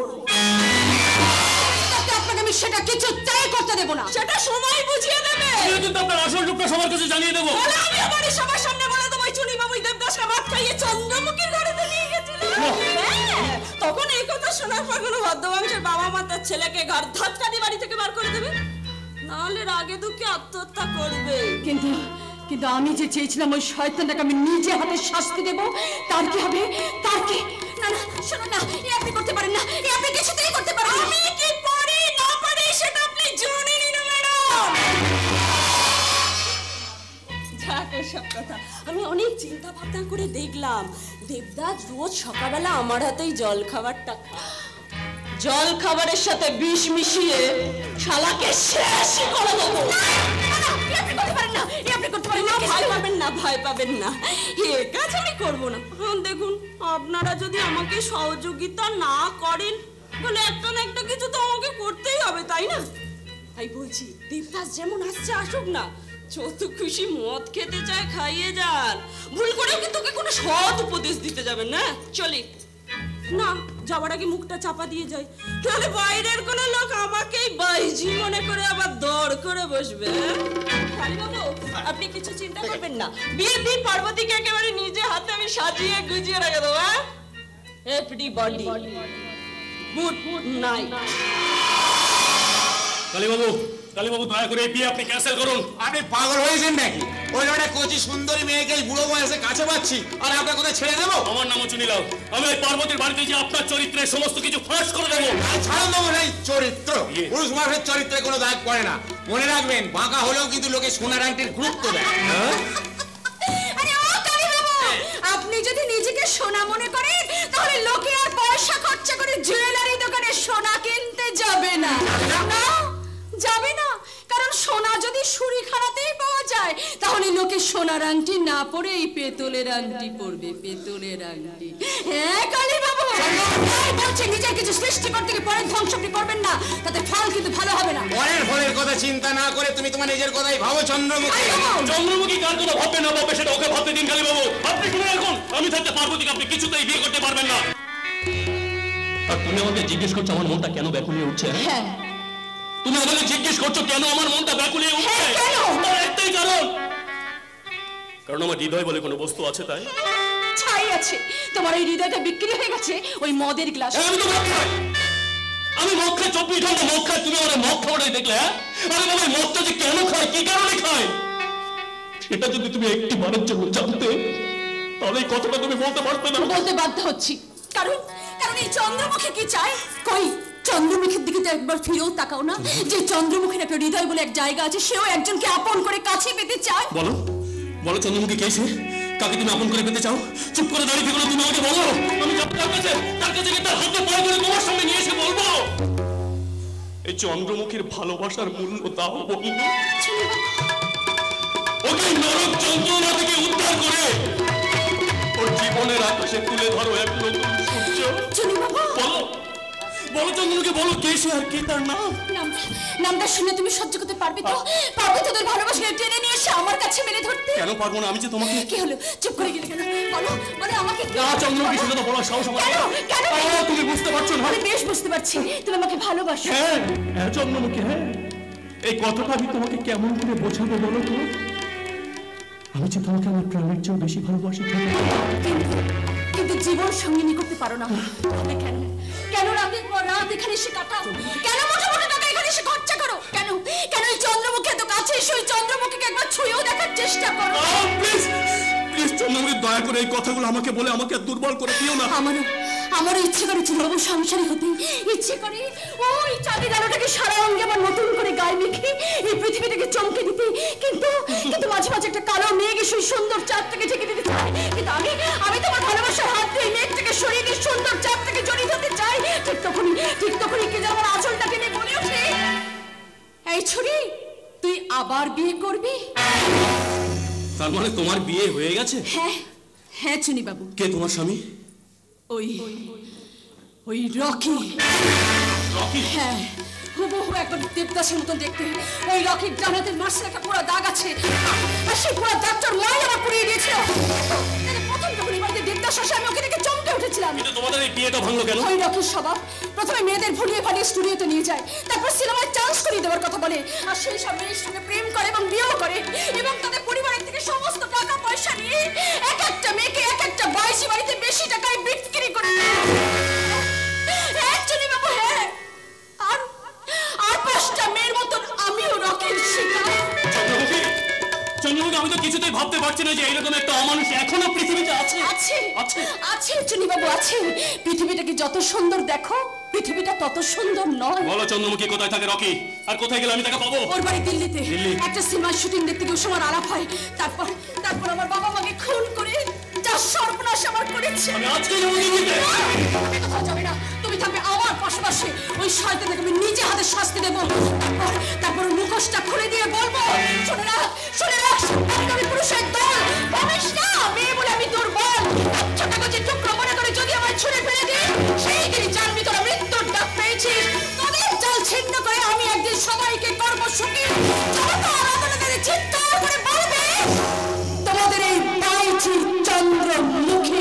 আপনাকে আমি সেটা কিছুতেই করতে দেব না। সেটা সময় বুঝিয়ে দেবে। কিন্তু আপনার আসল রূপটা সবার কাছে জানিয়ে দেবো। আমি আমার সবার সামনে বলে দেবো চুনি বাবু দেবদাসকে ভাত খাইয়ে চন্দ্রমুখীর ঘরেতে নিয়ে গেছিল। তখন এই কথা শোনার পর কোনো ভদ্রবংশের বাবা মা তার ছেলেকে ঘর ধাক্কা দিয়ে বাড়ি থেকে বার করে দেবে, নাহলে রাগে দুঃখে আত্মহত্যা করবে। কিন্তু কিন্তু আমি যে চেয়েছিলাম ওই শয়তানটাকে আমি নিজে হাতে শাস্তি দেব, তার কি হবে? তার কি? না না, শোনো না, এ আপনি করতে পারেন না, এ আপনি কিছুতেই করতে পারেন না। আমি কি পারি না পারি সেটা আপনি জানেনই না ম্যাডাম। যাক ওসব কথা, আমি অনেক চিন্তা ভাবনা করে দেখলাম দেবদাস রোজ সকালবেলা আমার হাতেই জল খাবারটা খায়। জল খাবারের সাথে বিষ মিশিয়ে শালাকে শেষই করে দেবো। আপনি করতে পারেন না, এ আপনি করতে পারেন না। ভয় পাবেন না, ভয় পাবেন না, এ কাজ আমি করবো না। দেখুন, আপনারা যদি আমাকে সহযোগিতা না করেন তাহলে একটা না একটা কিছু তো আমাকে করতেই হবে, তাই না? তাই বলছি, দেবদাস যেমন আসছে আসুক না, যত খুশি মদ খেতে চায় খাইয়ে যান। ভুল করেও কিন্তু ওকে কোনো সৎ উপদেশ দিতে যাবেন না। চলি না, যাওয়ার আগে মুখটা চাপা দিয়ে যাই, তাহলে বাইরের কোনো লোক আমাকেই বাইজি মনে করে আবার দৌড় করে বসবে। কালীবাবু, আপনি কিছু চিন্তা করবেন না, বিয়ের দিন পার্বতীকে একেবারে নিজে হাতে আমি সাজিয়ে গুজিয়ে রেখে দেবো। Everybody good night. Kalibabu, Kalibabu দয়া করে এই বিয়ে আপনি ক্যান্সেল করুন। আপনি পাগল হয়েছেন নাকি? ওই একটা কোচি সুন্দরী মেয়েকে এই বুড়ো বয়সে কাছে পাচ্ছি আর আপনার কোথায় ছেড়ে দেবো? আমার নামও চুনিলাল। আমি ওই পার্বতীর বাড়িতে যে আপনার চরিত্রের সমস্ত কিছু ফাঁস করে দেবো। আর ছাড়ুন তো মনে হয় চরিত্র, পুরুষ মানুষের চরিত্রে কোনো দাগ পড়ে না। মনে রাখবেন, বাঁকা হলেও কিন্তু লোকে সোনার আংটির গুরুত্ব দেয়। আরে ও কালীবাবু, আপনি যদি নিজেকে সোনা মনে করেন তাহলে লোকে আর পয়সা খরচা করে জুয়েলারি দোকানে সোনা কিনতে যাবে না। না, যাবে না, কারণ সোনা যদি সুরিখানাতেই পাওয়া যায় তাহলে লোকে সোনার আংটি না পরে এই পেতলের আংটি পরবে, পেতলের আংটি। হ্যাঁ কালীবাবু, বলছি নিজের কিছু সৃষ্টি করতে গিয়ে পরের ধ্বংস আপনি করবেন না, তাতে ফল কিন্তু ভালো হবে না। পরের ফলের কথা চিন্তা না করে তুমি তোমার নিজের কথাই ভাবো চন্দ্রমুখী। চন্দ্রমুখী কার কথা ভাববে না ভাববে সেটা ওকে ভাবতে দিন। কালীবাবু, আপনি শুনে রাখুন, আমি থাকতে পার্বতীকে আপনি কিছুতেই বিয়ে করতে পারবেন না। আর তুমি আমাকে জিজ্ঞেস করছো আমার মনটা কেন ব্যাকুল হয়ে উঠছে? হ্যাঁ, তুমি আমাকে জিজ্ঞেস করছো কেন আমার মনটা ব্যাকুল হয়ে উঠছে? হ্যাঁ, কেন? তার একটাই কারণ, কারণ আমার হৃদয় বলে কোনো বস্তু আছে তাই। ছাই আছে, তোমার এই হৃদয়টা বিক্রি হয়ে গেছে ওই মদের গ্লাস। আমি তো মদ খাই, আমি মদ খাই 24 ঘন্টা মদ খাই। তুমি আমার মদ খাওয়াটাই দেখলে? হ্যাঁ, আমি বাবা মদটা যে কেন খাই, কি কারণে খাই, সেটা যদি তুমি একটি বারের জন্য জানতে তাহলে এই কথাটা তুমি বলতে পারতে না। বলতে বাধ্য হচ্ছি, কারণ কারণ এই চন্দ্রমুখী কি চায়? কই চন্দ্রমুখীর দিকে তো একবার ফিরেও তাকাও না, যে চন্দ্রমুখীর একটা হৃদয় বলে এক জায়গা আছে, সেও একজনকে আপন করে কাছে পেতে চায়। বলো বলো চন্দ্রমুখী কে সে? কাকে তুমি আপন করে পেতে চাও? চুপ করে দাঁড়িয়ে থেকো না, তুমি আমাকে বলো। আমি যাবো তার কাছে গিয়ে তার হাতে পায়ে ধরে তোমার সামনে নিয়ে এসে বলবো এই চন্দ্রমুখীর ভালোবাসার মূল্য দাও বলবো। ওকে নরক যন্ত্রণা থেকে উদ্ধার করে ওর জীবনের আকাশে তুলে ধরো এক নতুন সূর্য। বলো বলো চন্দ্রমুখী, বলো কে সে আর কি তার নাম? নামটা শুনে তুমি সহ্য করতে পারবে তো? পারবে তোদের ভালোবাসাকে টেনে নিয়ে এসে আমার কাছে মেলে ধরতে? কেন পারবো না? আমি যে তোমাকে। কি হলো, চুপ করে গেলে কেন? বলো বলো আমাকে। না চন্দ্রমুখী, সেটা তো বলার সাহস আমার নেই। কেন? তুমি বুঝতে পারছো না? আমি বেশ বুঝতে পারছি, তুমি আমাকে ভালোবাসো। হ্যাঁ হ্যাঁ চন্দ্রমুখী, হ্যাঁ। এই কথাটা আমি তোমাকে কেমন করে বোঝাবো বলো তো? আমি যে তোমাকে আমার প্রাণের চেয়েও বেশি ভালোবাসি। কিন্তু জীবন সঙ্গিনী করতে পারো না। কেন কেন রাতের পর রাত এখানে এসে কাটাও? কেন মোটা মোটা টাকা এখানে এসে খরচা করো? কেন কেন এই চন্দ্রমুখী এত কাছে এসে ওই চন্দ্রমুখীকে একবার ছুঁয়েও দেখার চেষ্টা করো? প্লিজ প্লিজ চন্দ্রমুখী, দয়া করে এই কথাগুলো আমাকে বলে আমাকে দুর্বল করে দিও না। আমারও ইচ্ছে করে চুনবাবু সংসারী হতে, ইচ্ছে করে ওই চাঁদের আলোটাকে সারা অঙ্গে আমার নতুন করে গায়ে মেখে এই পৃথিবীটাকে চমকে দিতে, কিন্তু কিন্তু মাঝে মাঝে একটা কালো মেঘ এসে সুন্দর চাঁদটাকে ঢেকে দিতে চায়। কিন্তু আমি তোমার ভালোবাসার হাত দিয়ে মেঘটাকে সরিয়ে দিয়ে সুন্দর চাঁদটাকে জড়িয়ে ধরতে চাই। ঠিক তখনই কে যেন আমার আঁচলটা টেনে বলে ওঠে, এই ছুরি তুই আবার বিয়ে করবি? তার মানে তোমার বিয়ে হয়ে গেছে? হ্যাঁ হ্যাঁ চুনি বাবু। কে তোমার স্বামী? ওই রকি। রকি? হ্যাঁ, হুবহু একবার দেবদাসের মতন দেখতে। ওই রকির ডানাতের মাসে একটা পোড়া দাগ আছে, আর সেই পোড়া দাগটার মাই আমার পুড়িয়ে দিয়েছিল। প্রথম যখন এই বাড়িতে দেবদাস আসে আমি ওকে দেখে চমকে উঠেছিলাম। কিন্তু তোমাদের এই বিয়েটা ভাঙলো কেন? ওই রকির স্বভাব, প্রথমে মেয়েদের ভুলিয়ে ভালিয়ে স্টুডিওতে নিয়ে যায়, তারপর সিনেমায় চান্স করিয়ে দেওয়ার কথা বলে, আর সেই সব মেয়ের সঙ্গে প্রেম করে এবং বিয়েও করে, এবং তাদের পরিবারের থেকে সমস্ত টাকা পয়সা নিয়ে এক একটা মেয়েকে এক একটা বাইশি বাড়িতে বেশি টাকায় বিক্রি করে দেয়। চুনি বাবু, হ্যাঁ, আর 5টা মেয়ের মতন আমিও রকির শিকার। চন্দ্রমুখী, আমি তো কিছুতেই ভাবতে পারছি না যে এইরকম একটা অমানুষ এখনো পৃথিবীতে আছে। আছে চুনি বাবু, আছে। পৃথিবীটাকে যত সুন্দর দেখো, পৃথিবীটা তত সুন্দর নয়। বলো চন্দ্রমুখী, কোথায় থাকে রকি, আর কোথায় গেলে আমি তাকে পাবো? ওর বাড়ি দিল্লিতে। একটা সিনেমার শুটিং দেখতে গিয়ে সময় আলাপ হয়, তারপর আমার বাবা মাকে খুন করে যা সর্বনাশ আমার করেছে। আমি আজকে যাবো দিল্লিতে। কোথাও যাবে না, তুমি থাকবে আমার পাশাপাশি। ওই শয়তানকে আমি নিজে হাতে শাস্তি দেবো। তারপর মুখোশটা খুলে দিয়ে বলবো, শুনে রাখ, আমি পুরুষের দল, ভাবিস না মেয়ে বলে আমি দুর্বল। ছোট কচি টুকরো মনে করে যদি আমার ছুঁড়ে ফেলে দিই, সেই দিনই জানবি তোরা মৃত্যুর ডাক পেয়েছিস। তোদের জাল ছিন্ন করে আমি একদিন সবাইকে করবো সুখী। জনতা আরাধনা চিৎকার করে বলবে, তোমাদের এই পাইছি চন্দ্রমুখী।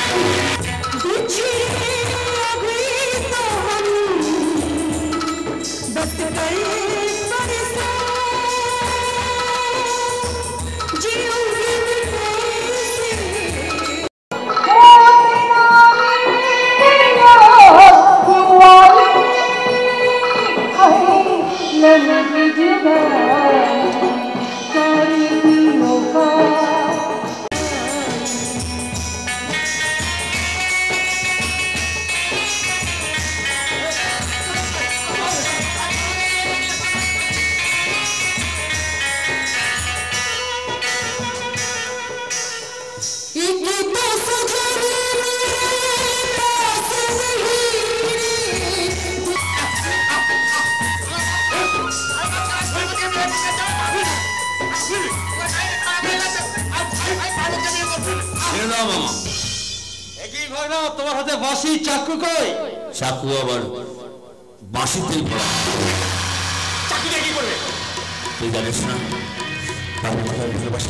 তোমার হাতে বাঁশি, চাকু কই? চাকু আবার বাঁশিতেই পড়া। চাকু দিয়ে কি করবে? তুই জানিস না ভালোবাসি,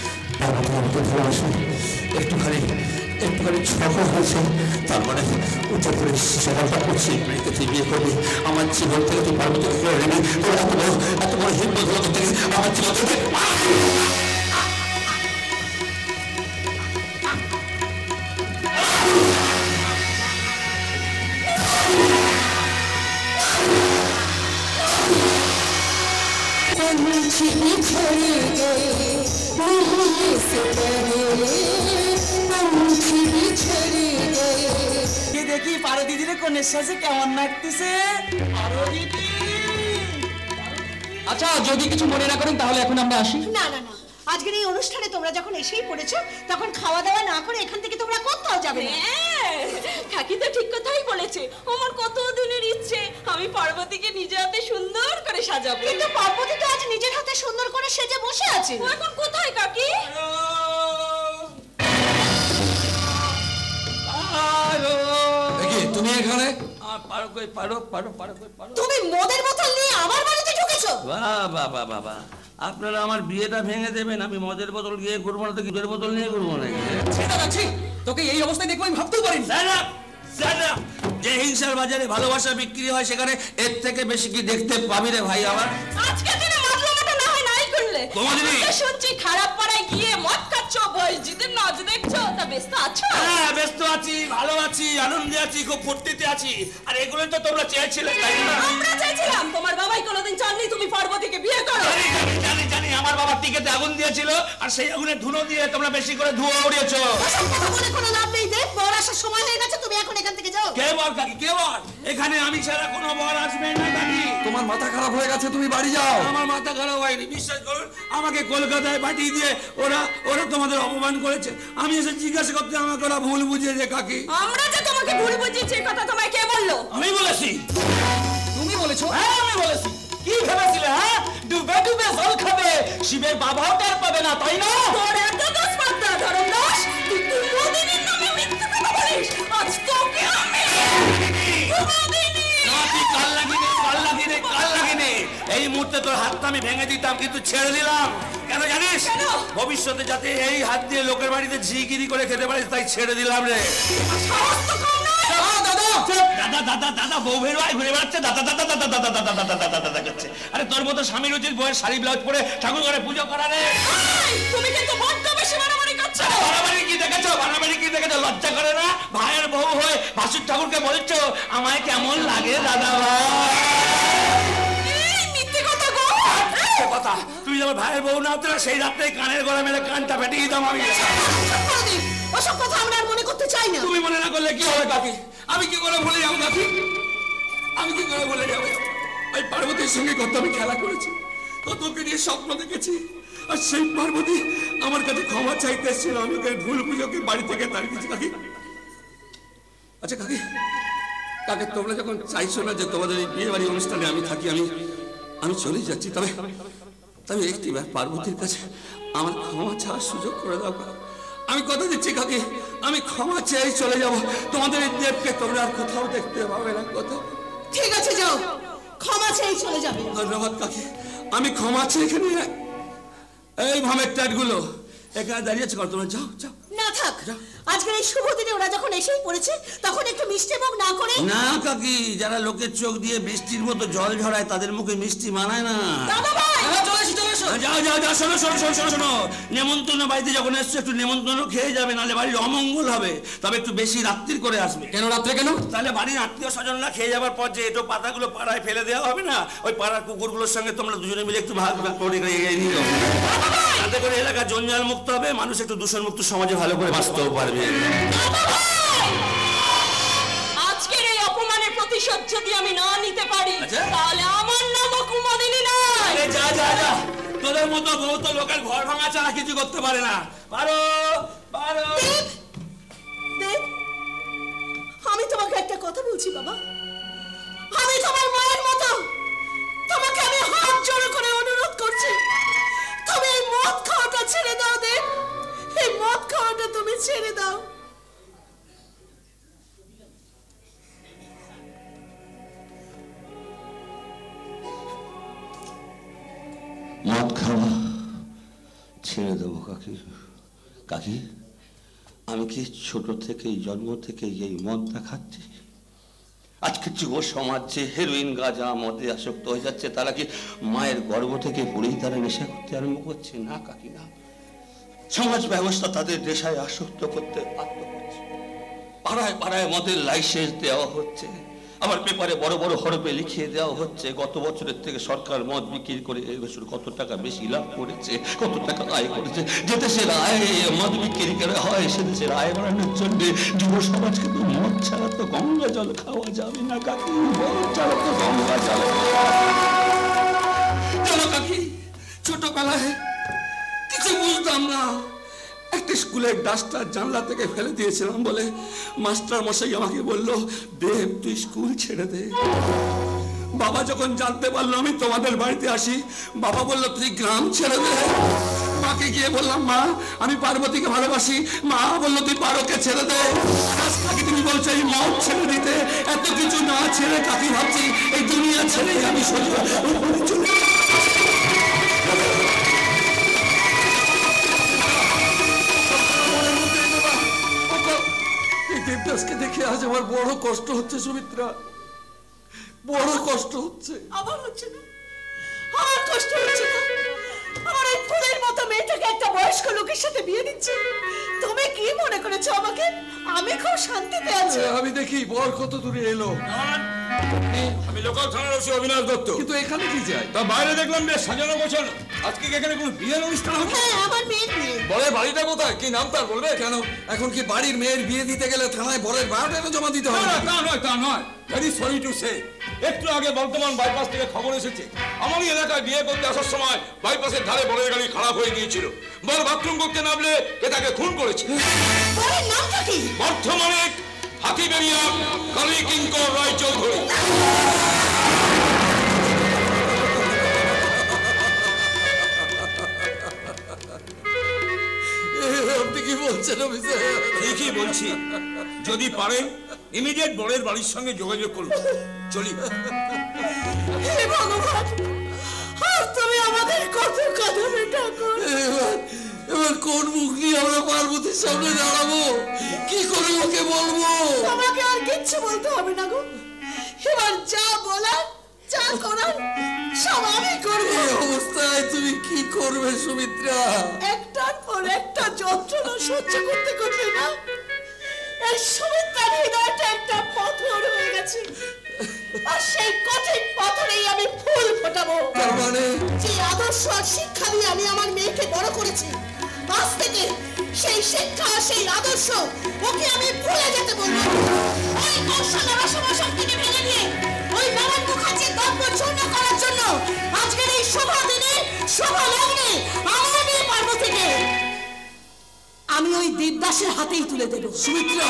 একটুখানি ছকা হয়েছে, তার মানে উচ্চ করে সকালটা করছি মেয়েকে তুই বিয়ে করবি। আমার জীবন থেকে তুই পার্বতী করে নেবি। তোর এত বড় হিম্মত হলো থেকে আমার জীবন থেকে। দেখি পারো দিদিরে কোনের সাথে কেমন লাগতেছে। আচ্ছা, যদি কিছু মনে না করেন তাহলে এখন আমরা আসি। না, আজকের এই অনুষ্ঠানে তোমরা যখন এসেই পড়েছো, তখন খাওয়া দাওয়া না করে এখান থেকে তোমরা কোথাও যাবে না। কাকি তো ঠিক কথাই বলেছে। আমার কত দিনের ইচ্ছে আমি পার্বতীকে নিজে হাতে সুন্দর করে সাজাবো। কিন্তু পার্বতী তো আজ নিজের হাতে সুন্দর করে সেজে বসে আছে। ও এখন কোথায় কাকি? তুমি এখানে? তুমি মদের বোতল নিয়ে আমার বাড়িতে ঢুকেছো? বাবা, আপনারা আমার বিয়েটা ভেঙে দেবেন। আমি মদের বোতল গিয়ে করবো না তো কি বোতল নিয়ে করবো নাকি? তোকে এই অবস্থায় দেখবো আমি ভাবতেও পারি। যে হিংসার বাজারে ভালোবাসা বিক্রি হয়, সেখানে এর থেকে বেশি কি দেখতে পাবি রে ভাই আমার? আজকে দিনে মাতলামাটা না হয় নাই করলে। শুনছি খারাপ পাড়ায় গিয়ে মদ খাচ্ছ, বয়সজিদের নাচ দেখছো, তা ব্যস্ত আছো? হ্যাঁ, ব্যস্ত আছি, ভালো আছি, আনন্দে আছি, খুব ফুর্তিতে আছি। আর এগুলো তো তোমরা চেয়েছিলে, তাই না? আমরা চেয়েছিলাম। তোমার বাবাই কোনোদিন চাননি তুমি পার্বতীকে বিয়ে করো। জানি আমার বাবা টিকেতে আগুন দিয়েছিল, আর সেই আগুনে ধুনো দিয়ে তোমরা বেশি করে ধোঁয়া উড়িয়েছো। কথা বলে কোনো লাভ নেই। দেখ, বর আসার সময় হয়ে গেছে, তুমি এখন এখান থেকে বল কাকি, কে বল? এখানে আমি ছাড়া কোনো বর আসবে না কাকি। তোমার মাথা খারাপ হয়ে গেছে, তুমি বাড়ি যাও। আমার মাথা খারাপ হয়নি, বিশ্বাস করুন। আমাকে কলকাতায় পাঠিয়ে দিয়ে ওরা তোমাদের অপমান করেছে। আমি এসে জিজ্ঞাসা করতে আমাকে ওরা ভুল বুঝিয়েছে কাকি। আমরা যে তোমাকে ভুল বুঝিয়েছি কথা তোমায় কে বললো? আমি বলেছি। তুমি বলেছো? হ্যাঁ আমি বলেছি। কি ভেবেছিলে? হ্যাঁ, ডুবে ডুবে জল খাবে, শিবের বাবাও টের পাবে না, তাই না? তোর এত দোষ পাত্তা ধরমদাস, তুই কুমুদিনীর নামে মিথ্যে কথা বলিস। আজ তোকে আমি কুমুদিনী। না, তুই কাল লাগিনি। এই মুহূর্তে তোর হাতটা আমি ভেঙে দিতাম, কিন্তু ছেড়ে দিলাম। কেন জানিস? ভবিষ্যতে যাতে এই হাত দিয়ে লোকের বাড়িতে ঝিগিরি করে খেতে পারিস, তাই ছেড়ে দিলাম রে। দাদা বউ বেরোয় ঘুরে বেড়াচ্ছে, দাদা করছে। আরে তোর মতো স্বামীর উচিত বউয়ের শাড়ি ব্লাউজ পরে ঠাকুর ঘরে পুজো করা রে। তুমি কিন্তু বড্ড বেশি বাড়াবাড়ি করছো। বাড়াবাড়ি কি দেখেছো? লজ্জা করে না? ভাইয়ের বউ হয়ে ভাসুর ঠাকুরকে বলছো আমায় কেমন লাগে দাদা কথা? তুই যখন ভাইয়ের বউ না হতো না, সেই রাত্রে কানের গলা মেরে কানটা ফেটিয়ে দিতাম আমি। ওসব কথা আমরা আর মনে করতে চাই না। তুমি মনে না করলে কি হবে কাকি? আমি কি করে ভুলে যাবো কাকি? আমি কি করে ভুলে যাবো? ওই পার্বতীর সঙ্গে কত আমি খেলা করেছি, কতকে নিয়ে স্বপ্ন দেখেছি, আর সেই পার্বতী আমার কাছে ক্ষমা চাইতে এসেছিল। আমি ওকে ভুল বুঝোকে বাড়ি থেকে তাড়িয়ে দিয়েছি কাকি। আচ্ছা কাকি, তোমরা যখন চাইছো না যে তোমাদের এই বিয়ে বাড়ি অনুষ্ঠানে আমি থাকি, আমি চলে যাচ্ছি। তবে একটি বার পার্বতীর কাছে আমার ক্ষমা চাওয়ার সুযোগ করে দাও। আমি কথা দিচ্ছি কাকি, আমি ক্ষমা চেয়ে চলে যাব। তোমাদের এই দেবকে তোমরা আর কোথাও দেখতে পাবে না। কোথাও? ঠিক আছে, যাও, ক্ষমা চেয়ে চলে যাবে। ধন্যবাদ কাকি, আমি ক্ষমা চেয়ে এখানে। এই ভামের টাটগুলো এখানে দাঁড়িয়েছে, তোমরা যাও। না থাক, আজকের এই শুভ দিনে ওরা যখন এসেই পড়েছে, তখন একটু মিষ্টি মুখ না করে? না কাকি, যারা লোকের চোখ দিয়ে বৃষ্টির মতো জল ঝরায় তাদের মুখে মিষ্টি মানায় না। যাও, শোনো, নেমন্তন্ন বাড়িতে যখন এসছো একটু নেমন্তন্ন খেয়ে যাবে, নাহলে বাড়ির অমঙ্গল হবে। তবে একটু বেশি রাত্রির করে আসবে। কেন রাত্রে কেন? তাহলে বাড়ির আত্মীয় স্বজনরা খেয়ে যাবার পর যে এটো পাতাগুলো পাড়ায় ফেলে দেওয়া হবে না, ওই পাড়ার কুকুরগুলোর সঙ্গে তোমরা দুজনে মিলে একটু ভাগ করে নিও। তাতে করে এলাকা জঞ্জাল মুক্ত হবে, মানুষ একটু দূষণ মুক্ত সমাজে ভালো করে বাঁচতেও পারবে। আজকের এই অপমানের প্রতিশোধ যদি আমি না নিতে পারি, তাহলে আমার নাম কুমুদিনী নয়। যা, তোদের মতো বউ তো লোকের ঘর ভাঙা ছাড়া কিছু করতে পারে না। পারো। দেব, আমি তোমাকে একটা কথা বলছি বাবা, আমি তোমার মায়ের মতো। তোমাকে আমি হাত জোড় করে অনুরোধ করছি, তুমি এই মদ খাওয়াটা ছেড়ে দাও দেব। এই মদ খাওয়াটা তুমি ছেড়ে দাও। মদ খাওয়া ছেড়ে দেবো কাকি? আমি কি ছোট থেকেই জন্ম থেকে এই মদটা খাচ্ছি? আজকে যুব সমাজ যে হেরোইন গাঁজা মদে আসক্ত হয়ে যাচ্ছে, তারা কি মায়ের গর্ভ থেকে পড়েই তারা নেশা করতে আরম্ভ করছে? না কাকি, না। সমাজ ব্যবস্থা তাদের নেশায় আসক্ত করতে বাধ্য করছে। পাড়ায় মদের লাইসেন্স দেওয়া হচ্ছে, আবার পেপারে বড় বড় হরফে লিখিয়ে দেওয়া হচ্ছে গত বছরের থেকে সরকার মদ বিক্রি করে এই বছর কত টাকা বেশি লাভ করেছে, কত টাকা আয় করেছে। যে দেশের আয় মদ বিক্রি করে হয়, সে দেশের আয় বাড়ানোর জন্য যুব সমাজ কিন্তু মদ ছাড়া তো গঙ্গা জল খাওয়া যাবে না কাকি। মদ ছাড়া তো গঙ্গা জল চলো কাকি। ছোটবেলায় কিছু বুঝতাম না, একটা স্কুলের ডাস্টার জানলা থেকে ফেলে দিয়েছিলাম বলে মাস্টার মশাই আমাকে বলল, দেব তুই স্কুল ছেড়ে দে। বাবা যখন জানতে পারলো আমি তোমাদের বাড়িতে আসি, বাবা বলল তুই গ্রাম ছেড়ে দে। মাকে গিয়ে বললাম, মা আমি পার্বতীকে ভালোবাসি। মা বললো তুই পারোকে ছেড়ে দে। আজ কাকি তুমি বলছো এই মদ ছেড়ে দিতে। এত কিছু না ছেড়ে কাকি ভাবছি এই দুনিয়া ছেড়ে আমি চলে। দেবদাসকে দেখে আজ আমার বড় কষ্ট হচ্ছে সুমিত্রা, বড় কষ্ট হচ্ছে। আমার হচ্ছে না, আমার কষ্ট হচ্ছে না। আমার এই ফুলের মতো মেয়েটাকে একটা বয়স্ক লোকের সাথে বিয়ে দিচ্ছে। তুমি কি মনে করেছো আমাকে? আমি খুব শান্তিতে আছি। আমি দেখি বর কত দূরে এলো। আমি লোকাল থানার ওসি অবিনাশ দত্ত। কিন্তু এখানে কি যায়? তা বাইরে দেখলাম বেশ সাজানো গোছানো। আজকে কি এখানে কোনো বিয়ের অনুষ্ঠান হচ্ছে? হ্যাঁ, আমার মেয়ের বিয়ে। বরের বাড়িটা কোথায়? কি নাম তার বলবে? কেন এখন কি বাড়ির মেয়ের বিয়ে দিতে গেলে থানায় বরের বায়োডাটা জমা দিতে হবে? না, তা নয়। ভেরি সরি টু সে, একটু আগে বর্ধমান বাইপাস থেকে খবর এসেছে আমারই এলাকায় বিয়ে করতে আসার সময় বাইপাসের ধারে বরের গাড়ি খারাপ হয়ে গিয়েছিল। বর বাথরুম করতে নামলে কে তাকে খুন করেছে। বরের নামটা কি? বর্ধমানে হাতিবেরিয়া কালী কিঙ্কর রায় চৌধুরী। আপনি কি বলছেন অফিসার? ঠিকই বলছি, যদি পারেন ইমিডিয়েট বরের বাড়ির সঙ্গে যোগাযোগ করুন। চলি। হে ভগবান, আর তুমি আমাদের কত কথা ঠাকুর। এবার কোন মুখ নিয়ে আমরা পার্বতীর সামনে দাঁড়াবো? কি করে ওকে বলবো? আমাকে আর কিচ্ছু বলতে হবে না গো। এবার যা বলার যা করার সব আমি করবো। এই অবস্থায় তুমি কি করবে সুমিত্রা? একটার পর একটা যন্ত্রণা সহ্য করতে করতে না এই সুমিত্রার হৃদয়টা একটা পাথর হয়ে গেছে। আর সেই কঠিন পাথরেই আমি ফুল ফোটাবো। তার মানে যে আদর্শ আর শিক্ষা দিয়ে আমি আমার মেয়েকে বড় করেছি, আজ থেকে সেই শিক্ষা সেই আদর্শ ওকে আমি ভুলে যেতে বলবো। ওই কৌশল রসবসক্তিকে ভেঙে দিয়ে ওই বাবার মুখার্জির দম্ভ চূর্ণ করার জন্য আজকের এই শোভা দিনে শোভা লগ্নে আমার মেয়ে পার্বতীকে আমি ওই দেবদাসের হাতেই তুলে দেব। সুমিত্রা,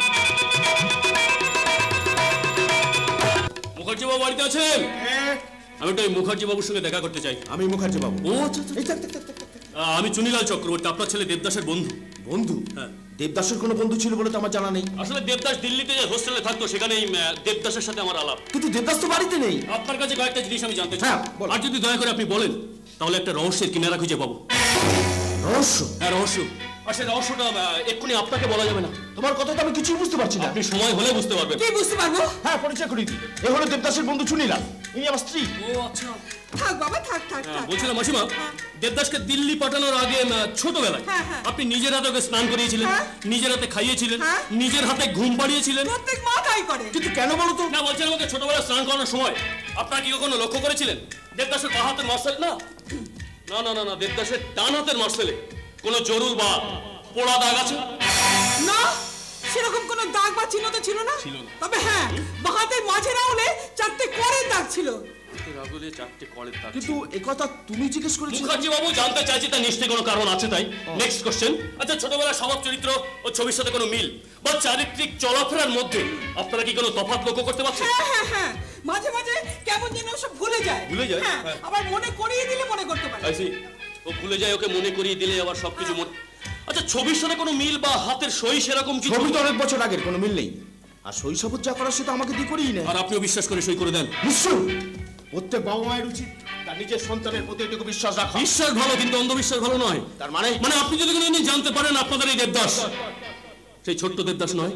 মুখার্জি বাবু বাড়িতে আছেন? আমি তো মুখার্জি বাবুর সঙ্গে দেখা করতে চাই। আমি মুখার্জি বাবু। ও আচ্ছা, আমি চুনিলাল চক্রবর্তী, আপনার ছেলে দেবদাসের বন্ধু। বন্ধু? হ্যাঁ। দেবদাসের কোনো বন্ধু ছিল বলে তো আমার জানা নেই। আসলে দেবদাস দিল্লিতে যে হোস্টেলে থাকতো সেখানেই দেবদাসের সাথে আমার আলাপ। কিন্তু দেবদাস তো বাড়িতে নেই। আপনার কাছে কয়েকটা জিনিস আমি জানতে চাই। হ্যাঁ, বলো। আর যদি দয়া করে আপনি বলেন তাহলে একটা রহস্যের কিনারা খুঁজে পাবো। রহস্য? হ্যাঁ, রহস্য। আর সেই রহস্যটা এক্ষুনি আপনাকে বলা যাবে না। তোমার কথা তো আমি কিছুই বুঝতে পারছি না। আপনি সময় হলে বুঝতে পারবেন। কি বুঝতে পারবো? হ্যাঁ, পরিচয় করিয়ে দিই। এ হলো দেবদাসের বন্ধু চুনিলাল, ইনি আমার স্ত্রী। ও আচ্ছা। থাক বাবা, থাক থাক থাক। বলছিলাম মাসিমা, দেবদাসকে দিল্লি পাঠানোর আগে ছোটবেলায় হ্যাঁ, হ্যাঁ। আপনি নিজের হাতে ওকে স্নান করিয়েছিলেন, হ্যাঁ। নিজের হাতে খাইয়েছিলেন, হ্যাঁ। নিজের হাতে ঘুম পাড়িয়েছিলেন। প্রত্যেক মা তাই করে। কিন্তু কেন বলো তো? না, বলছিলাম ওকে ছোটবেলায় স্নান করানোর সময় আপনারা কি কখনো লক্ষ্য করেছিলেন দেবদাসের বাঁ হাতের মার্শাল না না না না না দেবদাসের ডান হাতের মার্শালে কোনো জরুল বা পোড়া দাগ আছে? না, সেরকম কোনো দাগ বা চিহ্ন তো ছিল না। ছিল না। তবে হ্যাঁ, বাহাতের মাঝে রাউলে চারটে করের দাগ ছিল। রাগুলে চারটে কলের দাগ। কিন্তু একথা তুমি জিজ্ঞেস করেছো? মুখার্জি বাবু জানতে চাইছি, তার নিশ্চয়ই কোনো কারণ আছে। তাই নেক্সট কোশ্চেন, আচ্ছা ছোটবেলার স্বভাব চরিত্র ও ছবির সাথে কোনো মিল বা চারিত্রিক চলাফেরার মধ্যে আপনারা কি কোনো তফাৎ লক্ষ্য করতে পারছেন? হ্যাঁ হ্যাঁ হ্যাঁ, মাঝে মাঝে কেমন যেন সব ভুলে যায়। ভুলে যায়? হ্যাঁ, হ্যাঁ। আবার মনে করিয়ে দিলে মনে করতে পারে। আই সি, ও ভুলে যায়, ওকে মনে করিয়ে দিলে আবার সবকিছু মনে। আচ্ছা, ছবির সাথে কোনো মিল বা হাতের সই সেরকম কিছু? ছবি তো অনেক বছর আগের, কোনো মিল নেই। আর শৈশবত যা করার সেটা আমাকে দিয়ে করিই না। আর আপনিও বিশ্বাস করে সই করে দেন? নিশ্চয়, প্রত্যেক বাবা মায়ের উচিত তার নিজের সন্তানের প্রতি একটু বিশ্বাস রাখা। বিশ্বাস ভালো, কিন্তু অন্ধবিশ্বাস ভালো নয়। তার মানে? মানে আপনি যদি কোনোদিন জানতে পারেন আপনাদের এই দেবদাস সেই ছোট্ট দেবদাস নয়।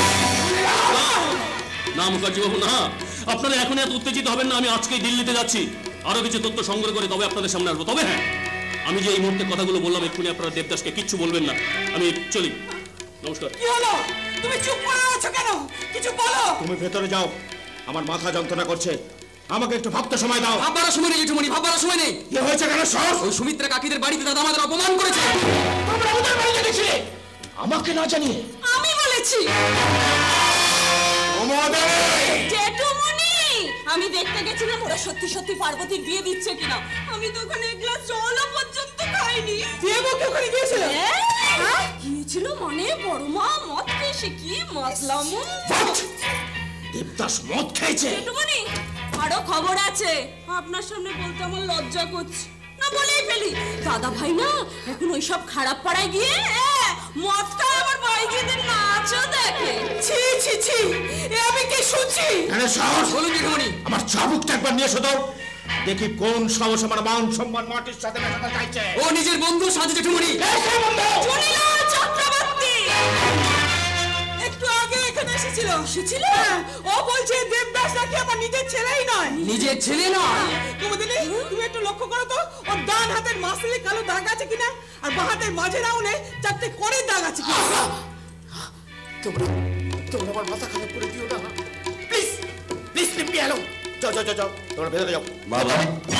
না মুখার্জি বাবু, না, আপনারা এখন এত উত্তেজিত হবেন না। আমি আজকেই দিল্লিতে যাচ্ছি, আরো কিছু তথ্য সংগ্রহ করে তবে আপনাদের সামনে আসবো। তবে হ্যাঁ, আমি যে এই মুহূর্তে কথাগুলো বললাম এক্ষুনি আপনারা দেবদাসকে কিচ্ছু বলবেন না। আমি চলি, নমস্কার। কি হলো? তুমি চুপ করে আছো কেন? কিছু বলো। তুমি ভেতরে যাও, আমার মাথা যন্ত্রণা করছে। আমাকে একটু ভাবতে সময় দাও। ভাববার সময় নেই জেঠুমনি, ভাববার সময় নেই। কি হয়েছে কেন সর? ওই সুমিত্রা কাকিদের বাড়িতে দাদা আমাদের অপমান করেছে। তোমরা ওদের বাড়িতে গেছিলে আমাকে না জানিয়ে? আমি বলেছি। জেঠুমনি, আমি দেখতে গেছিলাম ওরা সত্যি সত্যি পার্বতীর বিয়ে দিচ্ছে কিনা। আমি তো ওখানে এক গ্লাস জলও পর্যন্ত খাইনি। দেবও কি ওখানে গিয়েছিল? হ্যাঁ, গিয়েছিল মানে বড় মা মদ খেয়ে সে কি মাতলাম। দেবদাস মদ খেয়েছে? জেঠুমনি, আরো খবর আছে, আপনার সামনে বলতে আমার লজ্জা করছে। না বলেই ফেলি, দাদা ভাই না এখন ওইসব খারাপ পাড়ায় গিয়ে মদ খায় আমার ভাইজিদের নাচও দেখে। ছি ছি ছি, এ আমি কি শুনছি? কেন সাহস? বলুন জেঠুমনি। আমার চাবুকটা একবার নিয়ে এসো তো, দেখি কোন সাহস আমার মান সম্মান মাটির সাথে মেশাতে চাইছে। ও নিজের বন্ধু সাজে জেঠুমনি। চুনিলাল চক্রবর্তী একটু আগে এখানে এসেছিল। এসেছিল? ও বলছে দেবদাস নাকি আমার নিজের ছেলেই নয়। নিজের ছেলে নয়। কুমুদিনী, তুমি একটু লক্ষ্য করো তো ওর ডান হাতের মাসলে কালো দাগ আছে কিনা, আর বাঁ হাতের মাঝে রাউনে চারটে করের দাগ আছে কিনা। তোমরা আমার মাথা খারাপ করে দিও না, প্লিজ প্লিজ নিপি এলো। যাও যাও যাও যাও, তোমরা ভেতরে যাও। বাবা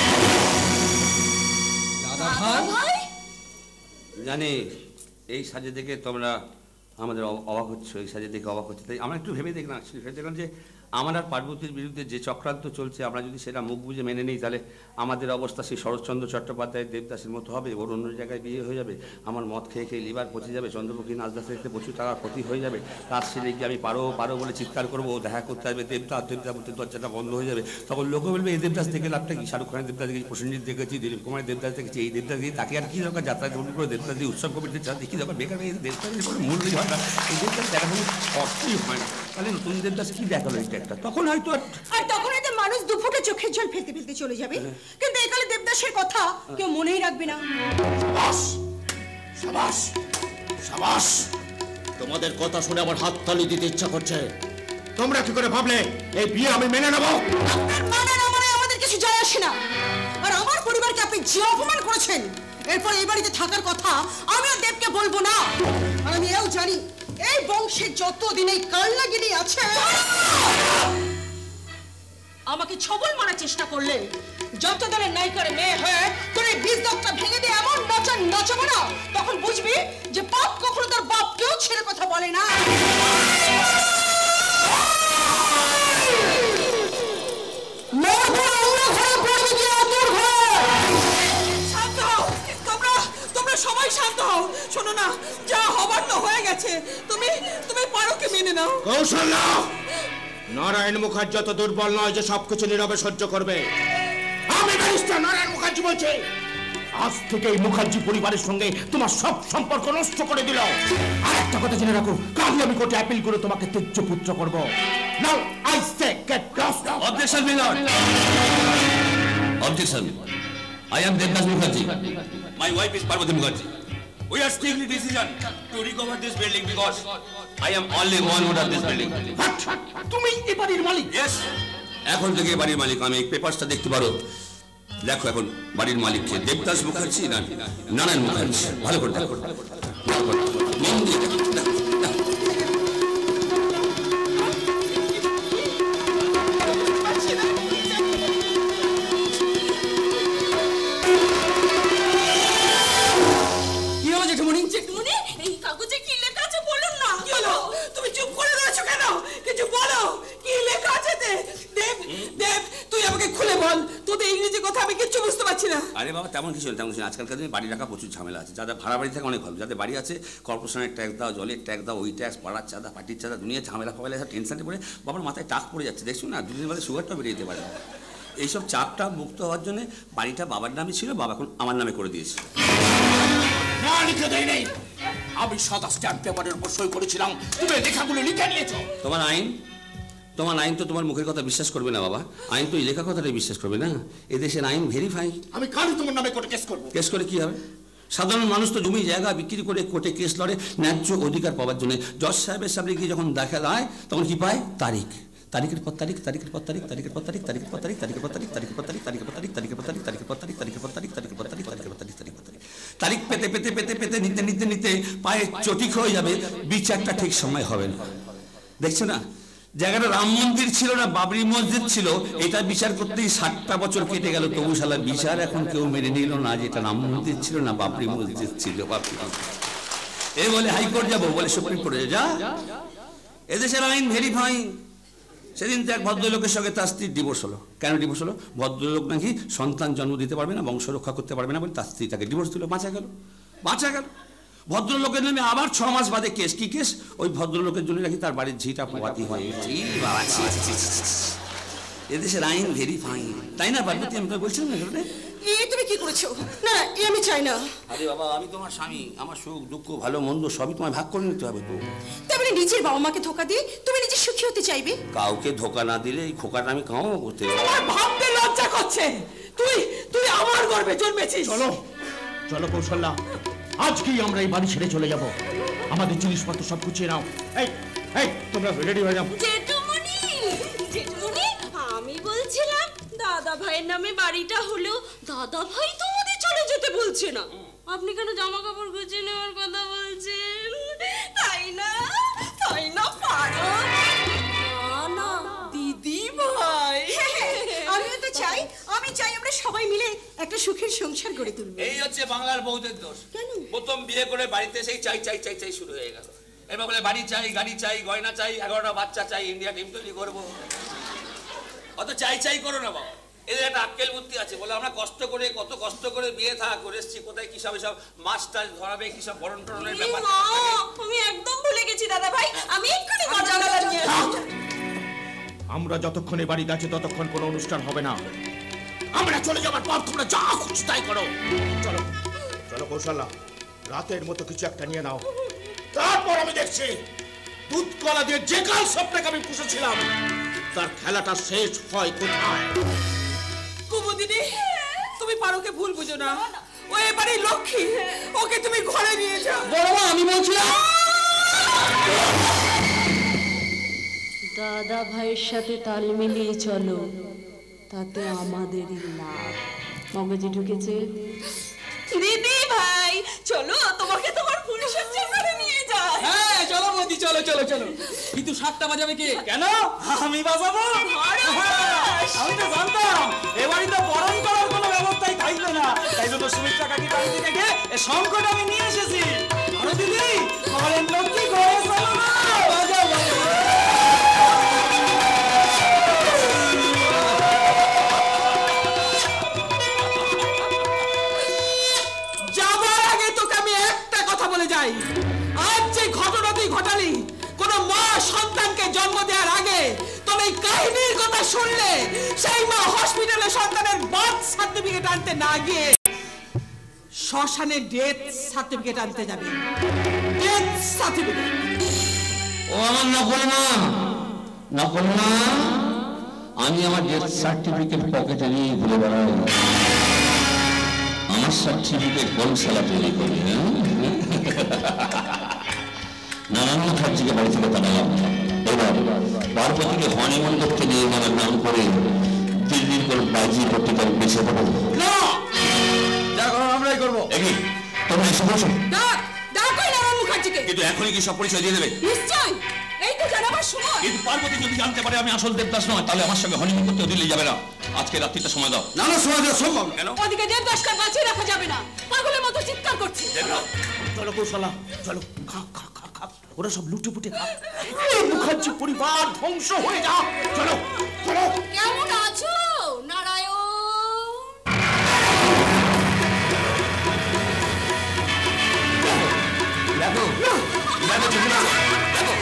দাদা ভাই, জানি এই সাজে দেখে তোমরা আমাদের অবাক হচ্ছে, এই সাজে দেখে অবাক হচ্ছে। তাই আমরা একটু ভেবে দেখলাম, ভেবে দেখলাম যে আমার আর পার্বতীর বিরুদ্ধে যে চক্রান্ত চলছে, আমরা যদি সেটা মুখ বুঝে মেনে নিই, তাহলে আমাদের অবস্থা সেই শরৎচন্দ্র চট্টোপাধ্যায় দেবদাসের মতো হবে। ওর অন্য জায়গায় বিয়ে হয়ে যাবে, আমার মদ খেয়ে খেয়ে লিভার পচে যাবে, চন্দ্রমুখী নাচ দাস দেখতে প্রচুর টাকার ক্ষতি হয়ে যাবে। রাত সেরে গিয়ে আমি পারো পারো বলে চিৎকার করবো, দেখা করতে আসবে দেবদাস, দেবদাসের দরজাটা বন্ধ হয়ে যাবে। তখন লোকে বলবে এই দেবদাস থেকে লাভটা কি? শাহরুখ খানের দেবদাস দেখেছি, প্রসেনজিৎ দেখেছি, দিলীপ কুমারের দেবদাস দেখেছি, এই দেবদাস দিয়ে তাকে আর কি দরকার? যাত্রা ধর্মী করে দেবদাস দিয়ে উৎসব কমিটির চাষ দেখি দরকার? বেকার এই দেবদাসের কোনো মূল্যই হয় না, এই দেবদাস দেখা কোনো অর্থই হয় না। তাহলে নতুন দেবদাস কি দেখালো এটা একটা? তখন হয়তো আর তখন হয়তো মানুষ দুফোঁটা চোখের জল ফেলতে ফেলতে চলে যাবে, কিন্তু একালে দেবদাসের কথা কেউ মনেই রাখবে না। সাবাস সাবাস সাবাস, তোমাদের কথা শুনে আমার হাততালি দিতে ইচ্ছা করছে। তোমরা কি করে ভাবলে এই বিয়ে আমি মেনে নেবো? আপনার মানে না মানে আমাদের কিছু যায় আসে না। আর আমার পরিবারকে আপনি যে অপমান করেছেন, এরপর এই বাড়িতে থাকার কথা আমি আর দেবকে বলবো না। আর আমি এও জানি এই বংশে যতদিন এই কালনাগিরি আছে, আমাকে ছবল মারার চেষ্টা করলে যত দিনের নায়িকার মেয়ে হয়ে তোর এই বীজ দপটা ভেঙে দিয়ে এমন নচা নচাবো না, তখন বুঝবি যে বাপ কখনো তার বাপকেও ছেড়ে কথা বলে না। তোমরা সবাই শান্ত হও। শোনো না, যা হবার তো হয়ে গেছে, তুমি তুমি পারোকে মেনে নাও। কৌশল্যা, নারায়ণ মুখার্জি যত দুর্বল নয় যে সবকিছু নীরবে সহ্য করবে। আমি ব্যারিস্টার নারায়ণ মুখার্জি বলছি, আজ থেকে এই মুখার্জি পরিবারের সঙ্গে তোমার সব সম্পর্ক নষ্ট করে দিল। আর একটা কথা জেনে রাখো, কালই আমি কোর্টে অ্যাপিল করে তোমাকে তেজ্য পুত্র করব। Now I say get lost. Objection, my lord. Objection. I am Devdas Mukherjee. My wife is Parvati Mukherjee. We are taking the decision to recover this building because I am only one owner of this building. তুমি এই বাড়ির মালিক? Yes. এখন থেকে বাড়ির মালিক আমি। এই পেপারসটা দেখতে পারো, দেখো এখন বাড়ির মালিক কে, দেবদাস মুখার্জি না নারায়ণ মুখার্জি। ভালো করে দেখো, মন দিয়ে দেখো, দেখো, দেখো। কি হলো জেঠুমনি? জেঠুমনি, এই কাগজে কি লেখা আছে বলুন না। কি হলো? তুমি চুপ করে রয়েছো কেন? কিছু বলো, কি লেখা আছে? দেব দেব, তুই আমাকে খুলে বল, তোদের ইংরেজি কথা আমি কিচ্ছু বুঝতে পারছি না। আরে বাবা তেমন কিছু তেমন কিছু। আজকালকার দিনে বাড়ি রাখা প্রচুর ঝামেলা আছে। যাদের ভাড়া বাড়ি থাকে অনেক ভালো, যাদের বাড়ি আছে কর্পোরেশনের ট্যাক্স দাও, জলের ট্যাক্স দাও, ওই ট্যাক্স, পাড়ার চাঁদা, পার্টির চাঁদা, দুনিয়া ঝামেলা ফামেলা, টেনশনে পড়ে বাবার মাথায় টাক পড়ে যাচ্ছে। দেখছো না, দুদিন বাদে সুগারটাও বেরিয়ে যেতে পারে। এইসব চাপটা মুক্ত হওয়ার জন্য বাড়িটা বাবার নামে ছিল, বাবা এখন আমার নামে করে দিয়েছে। না, লিখে দেই নাই। আমি সাদা স্ট্যাম্প পেপারের উপর সই করেছিলাম, তুমি লেখাগুলো লিখে নিয়েছো। তোমার আইন তো তোমার মুখের কথা বিশ্বাস করবে না বাবা। আইন তো এই লেখা কথাটাই বিশ্বাস করবে না। এদেশের আইন ভেরিফাই। আমি কালই তোমার নামে কোর্টে কেস করবো। কেস করে কি হবে? সাধারণ মানুষ তো জমি জায়গা বিক্রি করে কোর্টে কেস লড়ে ন্যায্য অধিকার পাওয়ার জন্য। জজ সাহেবের সামনে গিয়ে যখন দেখা হয় তখন কি পায়? তারিখ, তারিখের পর তারিখ, তারিখের পর তারিখ, তারিখের পর তারিখ, তারিখের পর তারিখ, তারিখের পর তারিখ, তারিখের পর তারিখ, তারিখের পর তারিখ, তারিখের পর তারিখ, তারিখের পর তারিখ, তারিখের পর তারিখ, তারিখের পর তারিখ, তারিখের পর তারিখ, তারিখের পর তারিখ, তারিখ পেতে পেতে পেতে পেতে নিতে নিতে নিতে পায়ে চটিক হয়ে যাবে, বিচারটা ঠিক সময় হবে না। দেখছো না, জায়গাটা রাম মন্দির ছিল না বাবরি মসজিদ ছিল, এটা বিচার করতেই 60টা বছর কেটে গেল, তবু শালা বিচার এখন কেউ মেনে নিল না যে এটা রাম মন্দির ছিল না বাবরি মসজিদ ছিল। এ বলে হাইকোর্ট যাবো, বলে সুপ্রিম কোর্টে যা। এদেশের আইন ভেরিফাই। সেদিন তো এক ভদ্রলোকের সঙ্গে তার স্ত্রীর ডিভোর্স হলো। কেন ডিভোর্স হলো? ভদ্রলোক নাকি সন্তান জন্ম দিতে পারবে না, বংশ রক্ষা করতে পারবে না বলে তার স্ত্রী তাকে ডিভোর্স দিল। বাঁচা গেল, বাঁচা গেল। ভদ্রলোকের নামে আবার 6 মাস বাদে কেস। কি কেস? ওই ভদ্রলোকের জন্য নাকি তার বাড়ির ঝিটা পোয়াতি হয়েছে। এদেশের আইন ভেরিফাই, তাই না পার্বতী? আমি তো বলছিলাম না তুমি কি করেছো? না এ আমি চাই না। আরে বাবা, আমি তোমার স্বামী, আমার সুখ দুঃখ ভালো মন্দ সবই তোমায় ভাগ করে নিতে হবে তো। তারপরে নিজের বাবা মাকে ধোকা দিয়ে তুমি নিজে সুখী হতে চাইবে? কাউকে ধোকা না দিলে এই খোকাটা আমি কামাবো করতে। আমার ভাবতে লজ্জা করছে। তুই আমার গর্বে জন্মেছিস। চলো চলো কৌশল্যা, আজকেই আমরা এই বাড়ি ছেড়ে চলে যাব। আমাদের জিনিসপত্র সব গুছিয়ে নাও। এই এই তোমরা রেডি হয়ে যাও। জেঠুমনি, জেঠুমনি, আমি বলছিলাম দাদা ভাইয়ের নামে বাড়িটা হলো, দাদা ভাই তো আমাদের চলে যেতে বলছে না। আপনি কেন জামা কাপড় গুছিয়ে নেওয়ার কথা বলছেন? তাই না? তাই না পারো? না না দিদি ভাই, সবাই মিলে একটা সুখের সংসার গড়ে তুলবে। এই হচ্ছে বাংলার বউদের দোষ। কেন? প্রথম বিয়ে করে বাড়িতে সেই চাই চাই চাই চাই শুরু হয়ে গেল। এবার বলে বাড়ি চাই, গাড়ি চাই, গয়না চাই, 11টা বাচ্চা চাই, ইন্ডিয়া টিম তৈরি করবো। অত চাই চাই করো না বাবা। এদের একটা আক্কেল বুদ্ধি আছে, বলে আমরা কষ্ট করে কত কষ্ট করে বিয়ে থা করে এসেছি, কোথায় কি সব এসব মাছ টাছ ধরাবে, কি সব বরণ টরণের ব্যাপার। আমি একদম ভুলে গেছি দাদা ভাই, আমি এক্ষুনি গজলডালা নিয়ে আসছি। আমরা যতক্ষণে বাড়িতে আছি ততক্ষণ কোনো অনুষ্ঠান হবে না। আমরা চলে যাবার পর তোমরা যা খুশি তাই করো। চলো চলো কৌশল্যা, রাতের মতো কিছু একটা নিয়ে নাও। তারপর আমি দেখছি দুধ কলা দিয়ে যে কাল স্বপ্নকে আমি পুষেছিলাম তার খেলাটা শেষ হয় কোথায়। কুমু দিদি, তুমি পারোকে ভুল বুঝো না। ও এবারে লক্ষ্মী, ওকে তুমি ঘরে নিয়ে যাও। বড় মা, আমি বলছিলাম দাদা ভাইয়ের সাথে তাল মিলিয়ে চলো, তাতে আমাদেরই লাভ। মগজে ঢুকেছে? দিদি ভাই চলো, তোমাকে তোমার পুরুষের চেম্বারে নিয়ে যাই। হ্যাঁ চলো বৌদি, চলো চলো চলো। কিন্তু 7টা বাজাবে কে? কেন আমি বাজাবো? ঘরে আমি তো জানতাম এ বাড়িতে বরণ করার কোনো ব্যবস্থাই থাকবে না, তাই জন্য সুমিত্রা কাকি বাড়ি থেকে গিয়ে এই সংকট আমি নিয়ে এসেছি। আরে দিদি, ঘরের লক্ষ্মী ঘরে চলো না। বাজাও বাজাও। যাবার আগে তোকে আমি একটা কথা বলে যাই। আজ যে ঘটনা তুই ঘটালি, কোন মা সন্তানকে জন্ম দেওয়ার আগে তোর এই কাহিনীর কথা শুনলে সেই মা হসপিটালে সন্তানের বার্থ সার্টিফিকেট আনতে না গিয়ে শ্মশানে ডেথ সার্টিফিকেট আনতে যাবে। Death certificate. ও আমার নকল মা, নকল মা, আমি আমার ডেথ সার্টিফিকেট পকেটে নিয়ে ঘুরে বেড়াই। আমার সার্টিফিকেট কোন শালা তৈরি করি? নানান মুখার্জিকে বাড়ি থেকে তাড়ালাম। এবার পার্বতীকে হনিমুন করতে নিয়ে আমার নাম করে দিল্লির করে বাজি করতে তার বেঁচে দেবো না। যা করার আমরাই করবো। একই তোমরা এসে বসো। ডাকো নারায়ণ মুখার্জিকে। কিন্তু এখনই কি সব পরিচয় দিয়ে দেবে? নিশ্চয়, এই তো জানাবার সময়। কিন্তু পার্বতী যদি জানতে পারে আমি আসল দেবদাস নয়, তাহলে আমার সঙ্গে হনিমুন করতে দিল্লি যাবে না। আজকে রাত্রিটা সময় দাও। না না, সময় দেওয়া সম্ভব না। কেন? ওদিকে দেবদাসকে বাঁচিয়ে রাখা যাবে না, পাগলের মতো চিৎকার করছে। চলো কৌশল্যা, চলো। খা খা খা খা, ওরা সব লুটে পুটে খা। এই মুখার্জি পরিবার ধ্বংস হয়ে যা। চলো চলো। কেমন আছো নারায়ণ? দেখো দেখো চোখে দেখো, দেখো।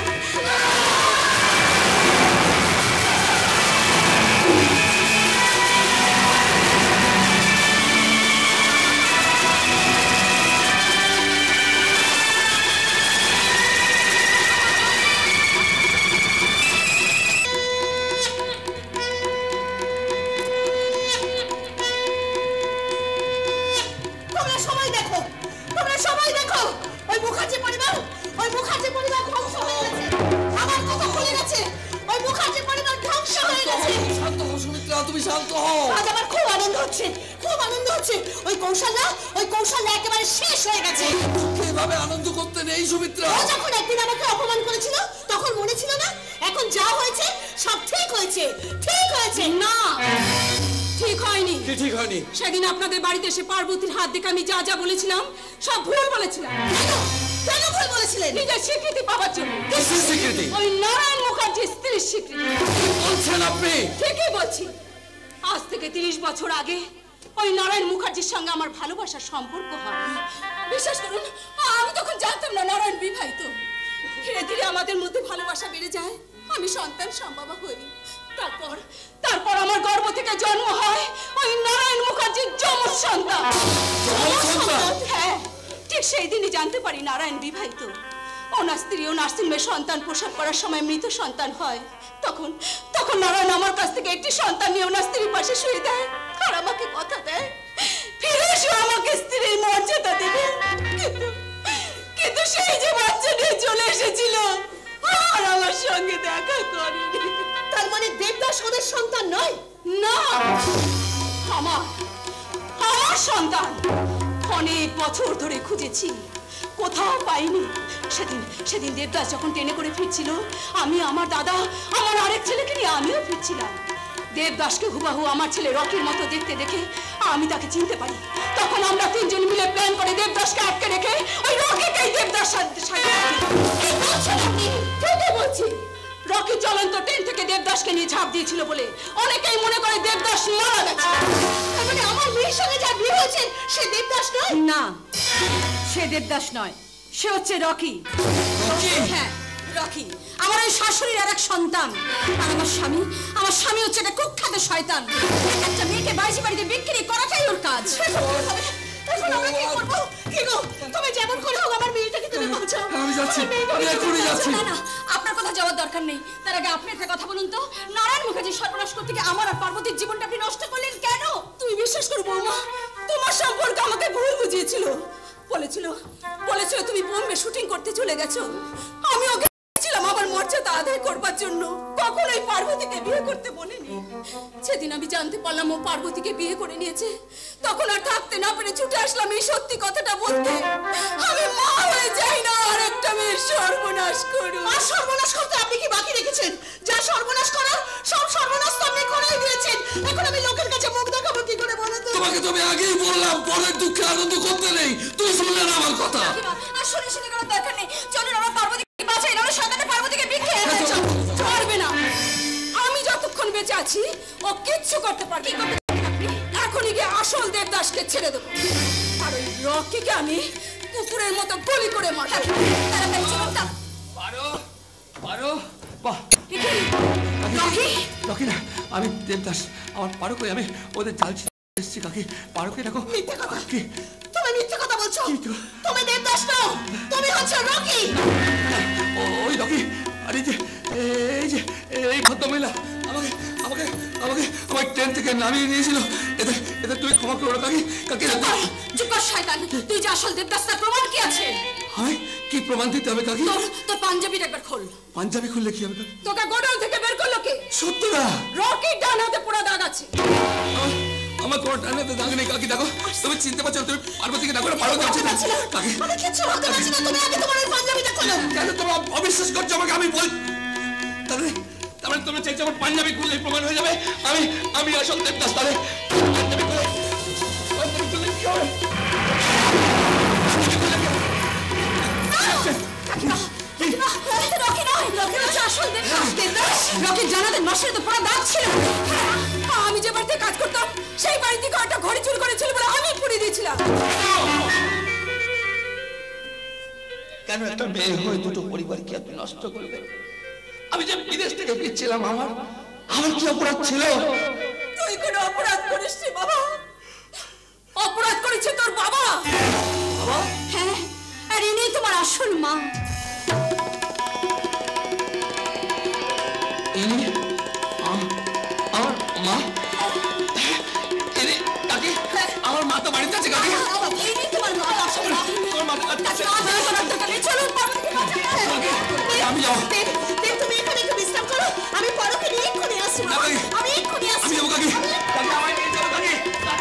তোমরা সবাই দেখো, তোমরা সবাই দেখো, ওই মুখার্জি পরিবার ধ্বংস হয়ে গেছে। আমার কথা ভুলে গেছে, ওই মুখার্জি পরিবার ধ্বংস হয়ে গেছে। শান্ত হও সুমিত্রা, তুমি শান্ত হও। আজ আমার খুব আনন্দ হচ্ছে, খুব আনন্দ হচ্ছে। ওই কৌশল্যা একেবারে শেষ হয়ে গেছে। এভাবে আনন্দ করতে নেই সুমিত্রা। ও যখন একদিন আমাকে অপমান করেছিল তখন মনে ছিল না? এখন যা হয়েছে সব ঠিক হয়েছে, ঠিক হয়েছে। না, ঠিক হয়নি। কি ঠিক হয়নি? সেদিন আপনাদের বাড়িতে এসে পার্বতীর হাত দেখে আমি যা যা বলেছিলাম সব ভুল বলেছিলাম। কেন ভুল বলেছিলেন? নিজের স্বীকৃতি পাওয়ার জন্য। কিসের স্বীকৃতি? ওই নারায়ণ মুখার্জির স্ত্রীর স্বীকৃতি। বলছেন আপনি? ঠিকই বলছি। আজ থেকে 30 বছর আগে ওই নারায়ণ মুখার্জির সঙ্গে আমার ভালোবাসার সম্পর্ক হয়। বিশ্বাস করুন, আমি তখন জানতাম না নারায়ণ বিবাহিত। ধীরে ধীরে আমাদের মধ্যে ভালোবাসা বেড়ে যায়, আমি সন্তান সম্ভবা হই। তারপর আমার গর্ভ থেকে জন্ম হয় ওই নারায়ণ মুখার্জির যমজ সন্তান। হ্যাঁ, ঠিক সেই দিনই জানতে পারি নারায়ণ বিবাহিত। ওনার স্ত্রীও নার্সিংহোমে সন্তান প্রসব করার সময় মৃত সন্তান হয়। তখন নারায়ণ আমার কাছ থেকে একটি সন্তান নিয়ে ওনার স্ত্রীর পাশে শুয়ে দেয় আর আমাকে কথা দেয় ফিরে এসে আমাকে স্ত্রীর মর্যাদা দেবে। কিন্তু সেই যে বাচ্চা নিয়ে চলে এসেছিল আর আমার সঙ্গে দেখা করেনি। তার মানে দেবদাস ওদের সন্তান নয়? না, আমার সন্তান। অনেক বছর ধরে খুঁজেছি, কোথাও পাইনি। সেদিন দেবদাস যখন ট্রেনে করে ফিরছিল, আমি, আমার দাদা, আমার আরেক ছেলেকে নিয়ে আমিও ফিরছিলাম। দেবদাসকে হুবাহু আমার ছেলে রকির মতো দেখতে দেখে আমি তাকে চিনতে পারি। তখন আমরা তিনজন মিলে প্ল্যান করে দেবদাসকে আটকে রেখে ওই রকিকেই দেবদাস ঠিকই বলছি। রকি চলন্ত ট্রেন থেকে দেবদাসকে নিয়ে ঝাঁপ দিয়েছিল বলে অনেকেই মনে করে দেবদাস মারা গেছে। তার মানে আমার মেয়ের সঙ্গে যা বিয়ে হয়েছে সে দেবদাস নয়? না, সে দেবদাস নয়, সে হচ্ছে রকি। হ্যাঁ, রকি আমার ওই শাশুড়ির আর এক সন্তান। আর আমার স্বামী হচ্ছে একটা কুখ্যাত শয়তান। একটা মেয়েকে বাইজি বাড়িতে বিক্রি করাটাই ওর কাজ। এখন আমরা কি করব? কি গো, তুমি যেমন করে হোক আমার মেয়েটাকে তুমি বাঁচাও। আমি যাচ্ছি, আমি এখনই যাচ্ছি। না না, আপনার কথা যাওয়ার দরকার নেই। তার আগে আপনি একটা কথা বলুন তো, নারায়ণ মুখার্জি সর্বনাশ করতে গিয়ে আমার আর পার্বতীর জীবনটা আপনি নষ্ট করলেন কেন? তুমি বিশ্বাস করো বৌমা, তোমার সম্পর্কে আমাকে ভুল বুঝিয়েছিল। বলেছিল তুমি বোম্বে শুটিং করতে চলে গেছো। আমি ওকে ছিলাম আমার মর্যাদা আদায় করবার জন্য, কখনোই পার্বতীকে বিয়ে করতে বলিনি। সেদিন আমি জানতে পারলাম ও পার্বতীকে বিয়ে করে নিয়েছে, তখন আর থাকতে না পেরে ছুটে আসলাম এই সত্যি কথাটা বলতে। আমি মা হয়ে যাই না আর একটা মেয়ের সর্বনাশ করব। আর সর্বনাশ করতে আপনি কি বাকি রেখেছেন? যা সর্বনাশ করার সব সর্বনাশ তো আপনি করেই দিয়েছেন। এখন আমি লোকের কাছে মুখ দেখাবো কি করে বলো তো? তোমাকে তো আমি আগেই বললাম পরের দুঃখে আনন্দ করতে নেই, তুই শুনলে না আমার কথা। আর শুনে করার দরকার নেই। চলুন আমরা পার্বতীকে বাঁচাই, না শয়তানে পার্বতীকে বিক্রি পারবে না। আমি যতক্ষণ বেঁচে আছি ও কিচ্ছু করতে পারবে না। এখনই গিয়ে আসল দেবদাসকে ছেড়ে দেবো, আর ওই রকিকে আমি কুকুরের মতো গুলি করে মারব। তাড়াতাড়ি চলুন না। পারো বাহ রকি না, আমি দেবদাস, আমার পারো কই? আমি ওদের জাল এসেছি কাকি। পারো কে দেখো। মিথ্যে কথা, তুমি মিথ্যে কথা বলছো। তুমি দেবদাস নও, তুমি হচ্ছে রকি। ওই রকি, আরে যে এই ভদ্রমহিলা আমাকে আমাকে আমাকে আমার ট্রেন থেকে নামিয়ে নিয়েছিল। এদের তুমি ক্ষমা করো কাকি। কাকি চুপ কর শয়তান, তুই যে আসল দেবদাস তার প্রমাণ কি আছে? হয় কি প্রমাণ দিতে হবে কাকি? তোর পাঞ্জাবিটা একবার খোল। পাঞ্জাবি খুললে কি হবে? তোকে গোডাউন থেকে বের করলো কে? সত্য না, রকি ডান হাতে পোড়া দাগ আছে। আমার কোনো ডান হাতে দাগ নেই কাকি। দেখো তুমি চিনতে পারছো? তুমি পার্বতীকে দেখো না, পার্বতী আছে না কাকি। আমি কিচ্ছু বলতে পারছি না, তুমি আগে তোমার ওই পাঞ্জাবিটা খোলো। কেন তোমরা অবিশ্বাস করছো আমাকে? আমি বল তাহলে তোমরা চাইছো আমার পাঞ্জাবি খুললে প্রমাণ হয়ে যাবে আমি আসল দেবদাস। তাহলে পাঞ্জাবি খুললে কি হবে? আমি যে বাড়িতে কাজ করতাম সেই বাড়ি থেকে একটা ঘড়ি চুরি করেছিল বলে আমি পুড়িয়ে দিয়েছিলাম। কেন একটা মেয়ে হয়ে দুটো পরিবারকে আপনি নষ্ট করবেন? আমি যে বিদেশ থেকে ফিরছিলাম, আমার কি অপরাধ ছিল? তুই কোনো অপরাধ করিসনি বাবা, অপরাধ করেছে তোর বাবা। হ্যাঁ, আর ইনি তোমার আসল মা। আমার মা? আমার মা তো বাড়িতে আছে কাকি। ইনি তোমার মা, আসল মা। আমি যাবো। তুমি এখানে একটু বিশ্রাম করো, আমি পরকে নিয়ে এক্ষুনি আসছি। আমি এক্ষুনি আসছি। আমি যাবো কাকি। আমায় নিয়ে চলো কাকি।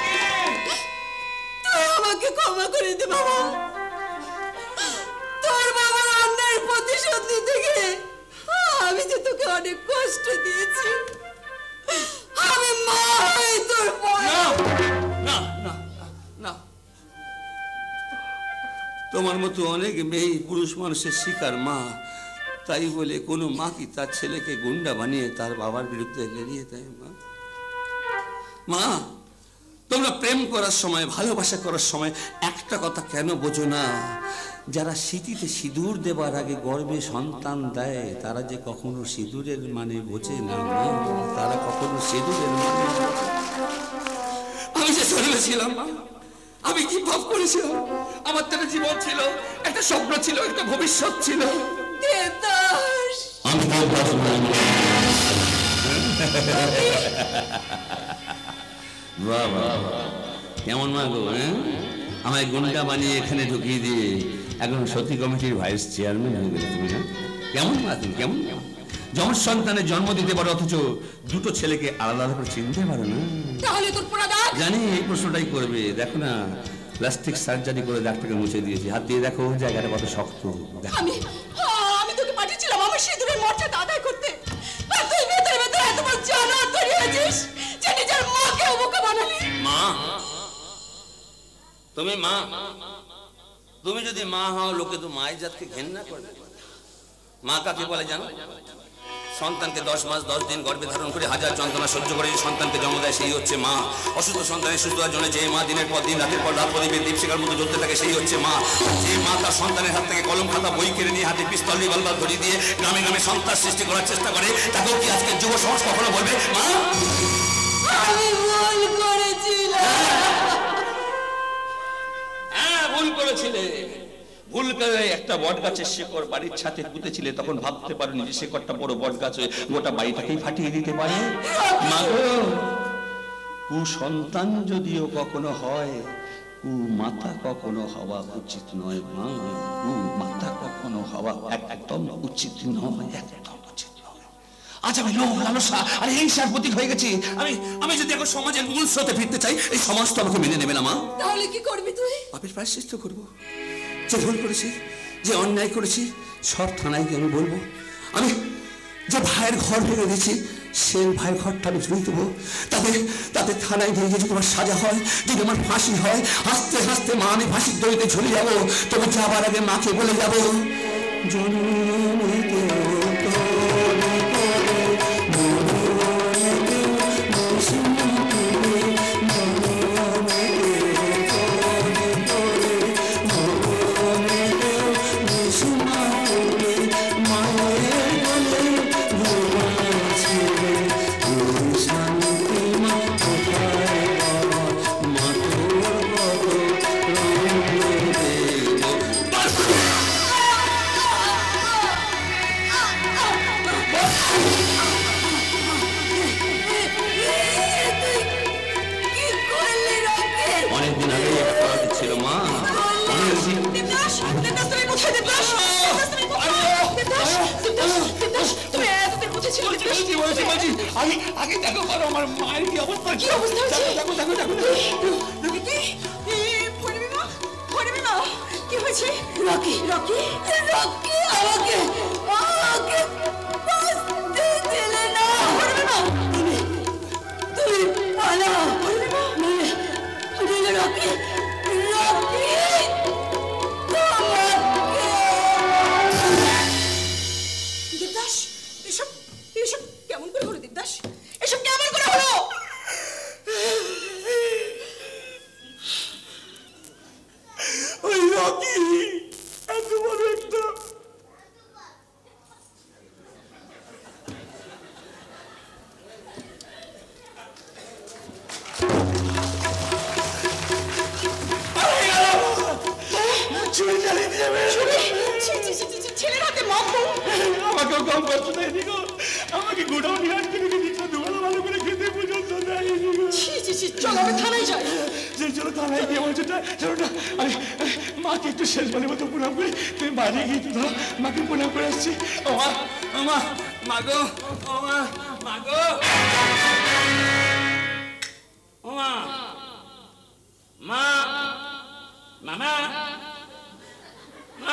তুই আমাকে ক্ষমা করে দে বাবা। তোর বাবার অন্যায়ের প্রতিশোধ নিতে গিয়ে আমি যে তোকে অনেক কষ্ট দিয়েছি। আমি মা হয়ে তোর না না না, তোমার মতো অনেক মেয়ে পুরুষ মানুষের শিকার মা। তাই বলে কোনো মা কি তার ছেলেকে গুন্ডা বানিয়ে তার বাবার বিরুদ্ধে লড়িয়ে দেয়? মা, তোমরা প্রেম করার সময়, ভালোবাসা করার সময় একটা কথা কেন বোঝো না? যারা সিঁথিতে সিঁদুর দেবার আগে গর্ভে সন্তান দেয় তারা যে কখনো সিঁদুরের মানে বোঝে না। তারা কখনো সিঁদুরের মানে। আমি যে শরীরে ছিলাম মা, আমি কি ভাব করেছিলাম? আমার তো একটা জীবন ছিল, একটা স্বপ্ন ছিল, একটা ভবিষ্যৎ ছিল। দেবদাস, কেমন মা গো? আমায় গুন্ডা বানিয়ে এখানে ঢুকিয়ে দিয়ে এখন সতী কমিটির ভাইস চেয়ারম্যান হয়ে গেলে তুমি না? কেমন মা তুমি? কেমন যমজ সন্তানের জন্ম দিতে পারো অথচ দুটো ছেলেকে আলাদা আলাদা করে চিনতে পারো না? তাহলে তোর পোড়া দাগ? জানি এই প্রশ্নটাই করবে। দেখো না, প্লাস্টিক সার্জারি করে দাগটাকে মুছে দিয়েছি। হাত দিয়ে দেখো জায়গাটা কত শক্ত। আমি তোকে পাঠিয়েছিলাম আমার সিঁদুরের মর্যাদা আদায় করতে, আর তুই ভেতরে ভেতরে এত বড় জানোয়ার তৈরি হয়েছিস। তুমি মা, তুমি যদি মা হও লোকে তো মায়ের জাতকে ঘেন্না করবে। মা কাকে বলে জানো? সন্তানকে 10 মাস 10 দিন গর্ভে ধারণ করে হাজার যন্ত্রণা সহ্য করে যে সন্তানকে জন্ম দেয় সেই হচ্ছে মা। অসুস্থ সন্তানের সুস্থ হওয়ার জন্য যে মা দিনের পর দিন রাতের পর রাত প্রদীপের দীপশিখার মতো জ্বলতে থাকে সেই হচ্ছে মা। যে মা তার সন্তানের হাত থেকে কলম খাতা বই কেড়ে নিয়ে হাতে পিস্তল রিভলভার ধরিয়ে দিয়ে গ্রামে গ্রামে সন্ত্রাস সৃষ্টি করার চেষ্টা করে, তাকেও কি আজকে যুব সমাজ কখনো বলবে মা? আমি ভুল করেছিলাম। হ্যাঁ, ভুল করেছিলে। ভুল করে একটা বট গাছের শেকড় বাড়ির ছাদে পুঁতেছিলে, তখন ভাবতে পারোনি যে শেকড়টা বড় বট গাছ হয়ে গোটা বাড়িটাকেই ফাটিয়ে দিতে পারে। মাগো, কুসন্তান যদিও কখনো হয়, কুমাতা কখনো হওয়া উচিত নয় মা। কুমাতা কখনো হওয়া একদম উচিত নয়, একদম উচিত নয়। আজ আমি লোভ লালসা আর হিংসার প্রতীক হয়ে গেছি। আমি যদি এখন সমাজের মূল স্রোতে ফিরতে চাই, এই সমাজ তো আমাকে মেনে নেবে না মা। তাহলে কি করবি তুই? পাপের প্রায়শ্চিত্ত করবো। যে ভুল করেছি, যে অন্যায় করেছি, সব থানায় গিয়ে আমি বলবো। আমি যে ভাইয়ের ঘর ভেঙে দিয়েছি, সেই ভাইয়ের ঘরটা আমি ঝুড়ি দেবো। তাতে থানায় গিয়ে যদি তোমার সাজা হয়, যদি আমার ফাঁসি হয়, হাসতে হাসতে মা আমি ফাঁসির দড়িতে ঝুলে যাবো। তবে যাবার আগে মাকে বলে যাবো, অনেকদিন আগে এটা করা ছিল মা। আগে দেখো আমার মায়ের কি অবস্থা, কি অবস্থা। দেখো দেখো দেখো কি হয়েছে? রকি রকি রকি আমাকে আমাকে বাঁচতে দিলে না। তুমি ভালো রকি রকি দেবদাস, এসব এসব কেমন করে হলো দেবদাস? এসব কেমন করে হলো? ওই রকি এত বড় একটা ছেলের হাতে মাখো। আমাকেও কম কষ্ট দেয়নি গো। আমাকে গোডাউনে আটকে রেখে দিচ্ছ, দুবেলা ভালো করে খেতে পর্যন্ত দেয়নি গো। চলো আমি থানায় যাই। চলো থানায় গিয়ে বলছো চলো না। আরে মাকে একটু শেষ বারের মতো প্রণাম করে তুমি বাইরে গিয়ে তো ধরো, মাকে প্রণাম করে আসছি। ও মা, ও মা, মাগো, ও মা, মাগো, ও মা, মা, মামা, মা।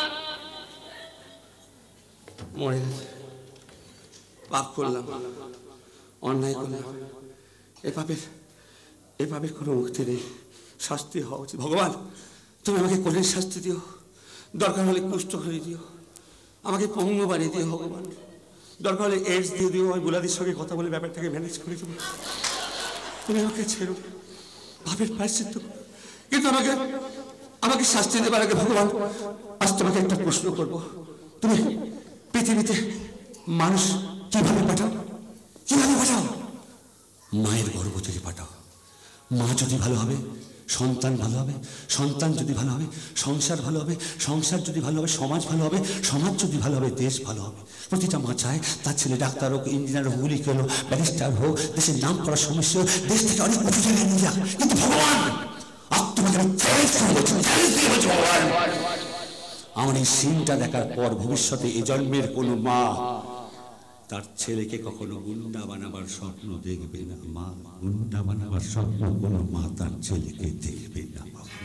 মরে গেছে। পাপ করলাম, অন্যায় করলাম। এ পাপের কোনো মুক্তি নেই, শাস্তি হওয়া উচিত। ভগবান, তুমি আমাকে কঠিন শাস্তি দিও, দরকার হলে কুষ্ঠ করে দিও, আমাকে পঙ্গু বানিয়ে দিও ভগবান, দরকার হলে এইডস দিয়ে দিও। আমি বুলাদির সঙ্গে কথা বলে ব্যাপারটাকে ম্যানেজ করে দেবো। তুমি আমাকে ছেড়ো, পাপের প্রায়শ্চিত্ত। কিন্তু আমাকে শাস্তি দেবার আগে ভগবান, আজ তোমাকে একটা প্রশ্ন করবো। তুমি পৃথিবীতে মানুষ কিভাবে পাঠাও? কিভাবে পাঠাও? মায়ের গর্ভ থেকে পাঠাও। মা যদি ভালো হবে, সন্তান ভালো হবে, সন্তান যদি ভালো হবে, সংসার ভালো হবে, সংসার যদি ভালো হবে, সমাজ ভালো হবে, সমাজ যদি ভালো হবে, দেশ ভালো হবে। প্রতিটা মা চায় তার ছেলে ডাক্তার হোক, ইঞ্জিনিয়ার হোক, গুলি হোক, ব্যারিস্টার হোক, দেশের নাম করার সমস্যা হোক, দেশ থেকে অনেক উঁচু জায়গায় নিয়ে যাক। কিন্তু ভগবান, তোমাকে আমি চ্যালেঞ্জ দিয়ে বলছি ভগবান, আমার এই সিনটা দেখার পর ভবিষ্যতে এই জন্মের কোনো মা তার ছেলেকে কখনো গুন্ডা বানাবার স্বপ্ন দেখবে না। মা, গুন্ডা বানাবার স্বপ্ন কোনো মা তার ছেলেকে দেখবে না।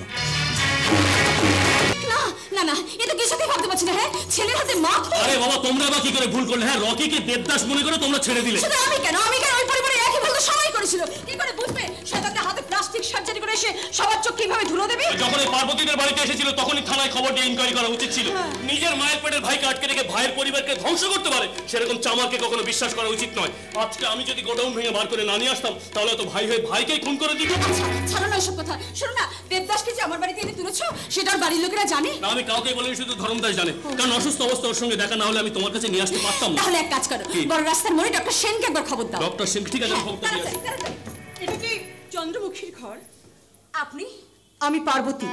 না না, এটা কি সাথে ভাবতে পারছি না। হ্যাঁ, ছেলের হাতে মা। আরে বাবা, তোমরা বা কি করে ভুল করলে? হ্যাঁ, রকিকে দেবদাস মনে করে তোমরা ছেড়ে দিলে। শুধু আমি কেন ওই পরিবারে একই ভুল তো সবাই করেছিল। কি করে বুঝবে? সে তাদের হাতে প্লাস্টিক ডিসচার্জ জারি করে এসে সবার চোখ কিভাবে ধুলো দেবে? যখন এই পার্বতীদের বাড়িতে এসেছিল তখনই থানায় খবর দিয়ে ইনকোয়ারি করা উচিত ছিল। নিজের মায়ের পেটের ভাইকে আটকে রেখে ভাইয়ের পরিবারকে ধ্বংস করতে পারে সেরকম চামারকে কখনো বিশ্বাস করা উচিত নয়। আজকে আমি যদি গোডাউন ভেঙে বার করে না নিয়ে আসতাম তাহলে তো ভাই হয়ে ভাইকেই খুন করে দিত। ছাড়ো না এসব কথা। শোনো না, দেবদাসকে যে আমার বাড়িতে এনে তুলেছো সেটা আর বাড়ির লোকেরা জানে? না, আমি কাউকে বলিনি, শুধু ধর্মদাস জানে। কারণ অসুস্থ অবস্থা ওর সঙ্গে দেখা না হলে আমি তোমার কাছে নিয়ে আসতে পারতাম না। তাহলে এক কাজ করো, বড় রাস্তার মোড়ে ডক্টর সেনকে একবার খবর দাও। ডক্টর সেন, ঠিক আছে, খবরটা দিয়ে আসি। এটা কি চন্দ্রমুখীর ঘর? আপনি? আমি পার্বতী।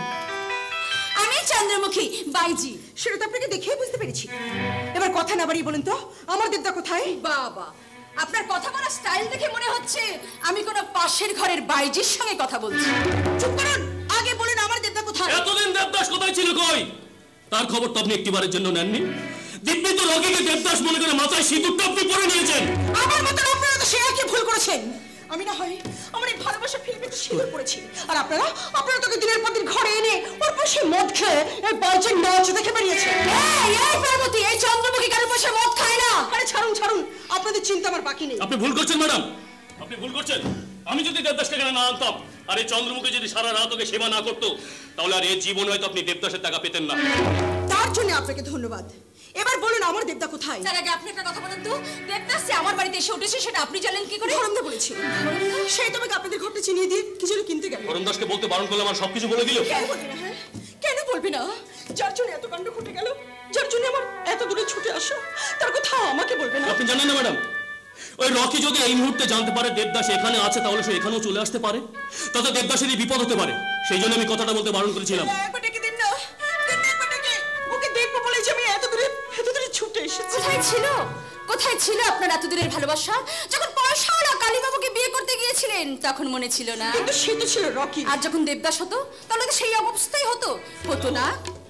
আমি চন্দ্রমুখী বাইজি। সেটা তো আপনাকে দেখেই বুঝতে পেরেছি। এবার কথা না বাড়িয়ে বলুন তো, আমার দেবদা কোথায়? বাবা, আপনার কথা বলার স্টাইল দেখে মনে হচ্ছে আমি কোনো পাশের ঘরের বাইজির সঙ্গে কথা বলছি। চুপ করুন, আগে বলুন আমার দেবদা কোথায়? এতদিন দেবদাস কোথায় ছিল কই? তার খবর তো আপনি একটিবারের জন্য নেননি। দিব্যি তো রকিকে দেবদাস মনে করে মাথায় সিঁদুরটা আপনি পরে নিয়েছেন। আমার মতন আপনারা তো সে একই ভুল করেছেন। আমি না হয় আমার এই ভালোবাসা ফিরে পেতে সিঁদুর পড়েছি, আর আপনারা তোকে দিনের পর দিন ঘরে এনে ওর পাশে মদ খেয়ে এই বাজে নাচ দেখে বেরিয়েছেন। এই পার্বতী, এই চন্দ্রমুখী কারোর পাশে মদ খায় না। আরে ছাড়ুন, আপনাদের চিন্তা আমার বাকি নেই। আপনি ভুল করছেন ম্যাডাম, আপনি ভুল করছেন। আমি যদি দেবদাসকে এখানে না আনতাম আর এই চন্দ্রমুখী যদি সারা রাত ওকে সেবা না করতো তাহলে আর এই জীবন হয়তো আপনি দেবদাসের টাকা পেতেন না। তার জন্য আপনাকে ধন্যবাদ। এবার বলুন আমার দেবদা কোথায়? তার আগে আপনি একটা কথা বলুন তো, দেবদাস যে আমার বাড়িতে এসে উঠেছে সেটা আপনি জানেন কি করে? ধরমদা বলেছিল। সেই তোমাকে আপনাদের ঘরটা চিনিয়ে দিয়ে কি যেন কিনতে গেল। ধরমদাসকে বলতে বারণ করলে আমার সবকিছু বলে দিল। কেন বলবি না? হ্যাঁ, কেন বলবি না? যার জন্য এত কাণ্ড ঘটে গেল, যার জন্য আমার এত দূরে ছুটে আসা, তার কথা আমাকে বলবে না? আপনি জানেন না ম্যাডাম, ওই রকি যদি এই মুহূর্তে জানতে পারে দেবদাস এখানে আছে তাহলে সে এখানেও চলে আসতে পারে, তাতে দেবদাসেরই বিপদ হতে পারে। সেই জন্য আমি কথাটা বলতে বারণ করেছিলাম। একবার ডেকে দিন না, একবার ডেকে ওকে দেখবো বলে যে আমি এত দূরে ছুটে এসেছি। কোথায় ছিল আপনার এত দূরের ভালোবাসা? যখন পয়সাওয়ালা কালীবাবুকে বিয়ে করতে গিয়েছিলেন তখন মনে ছিল না? কিন্তু সে তো ছিল রকি। আর যখন দেবদাস হতো তাহলে তো সেই অবস্থাই হতো না?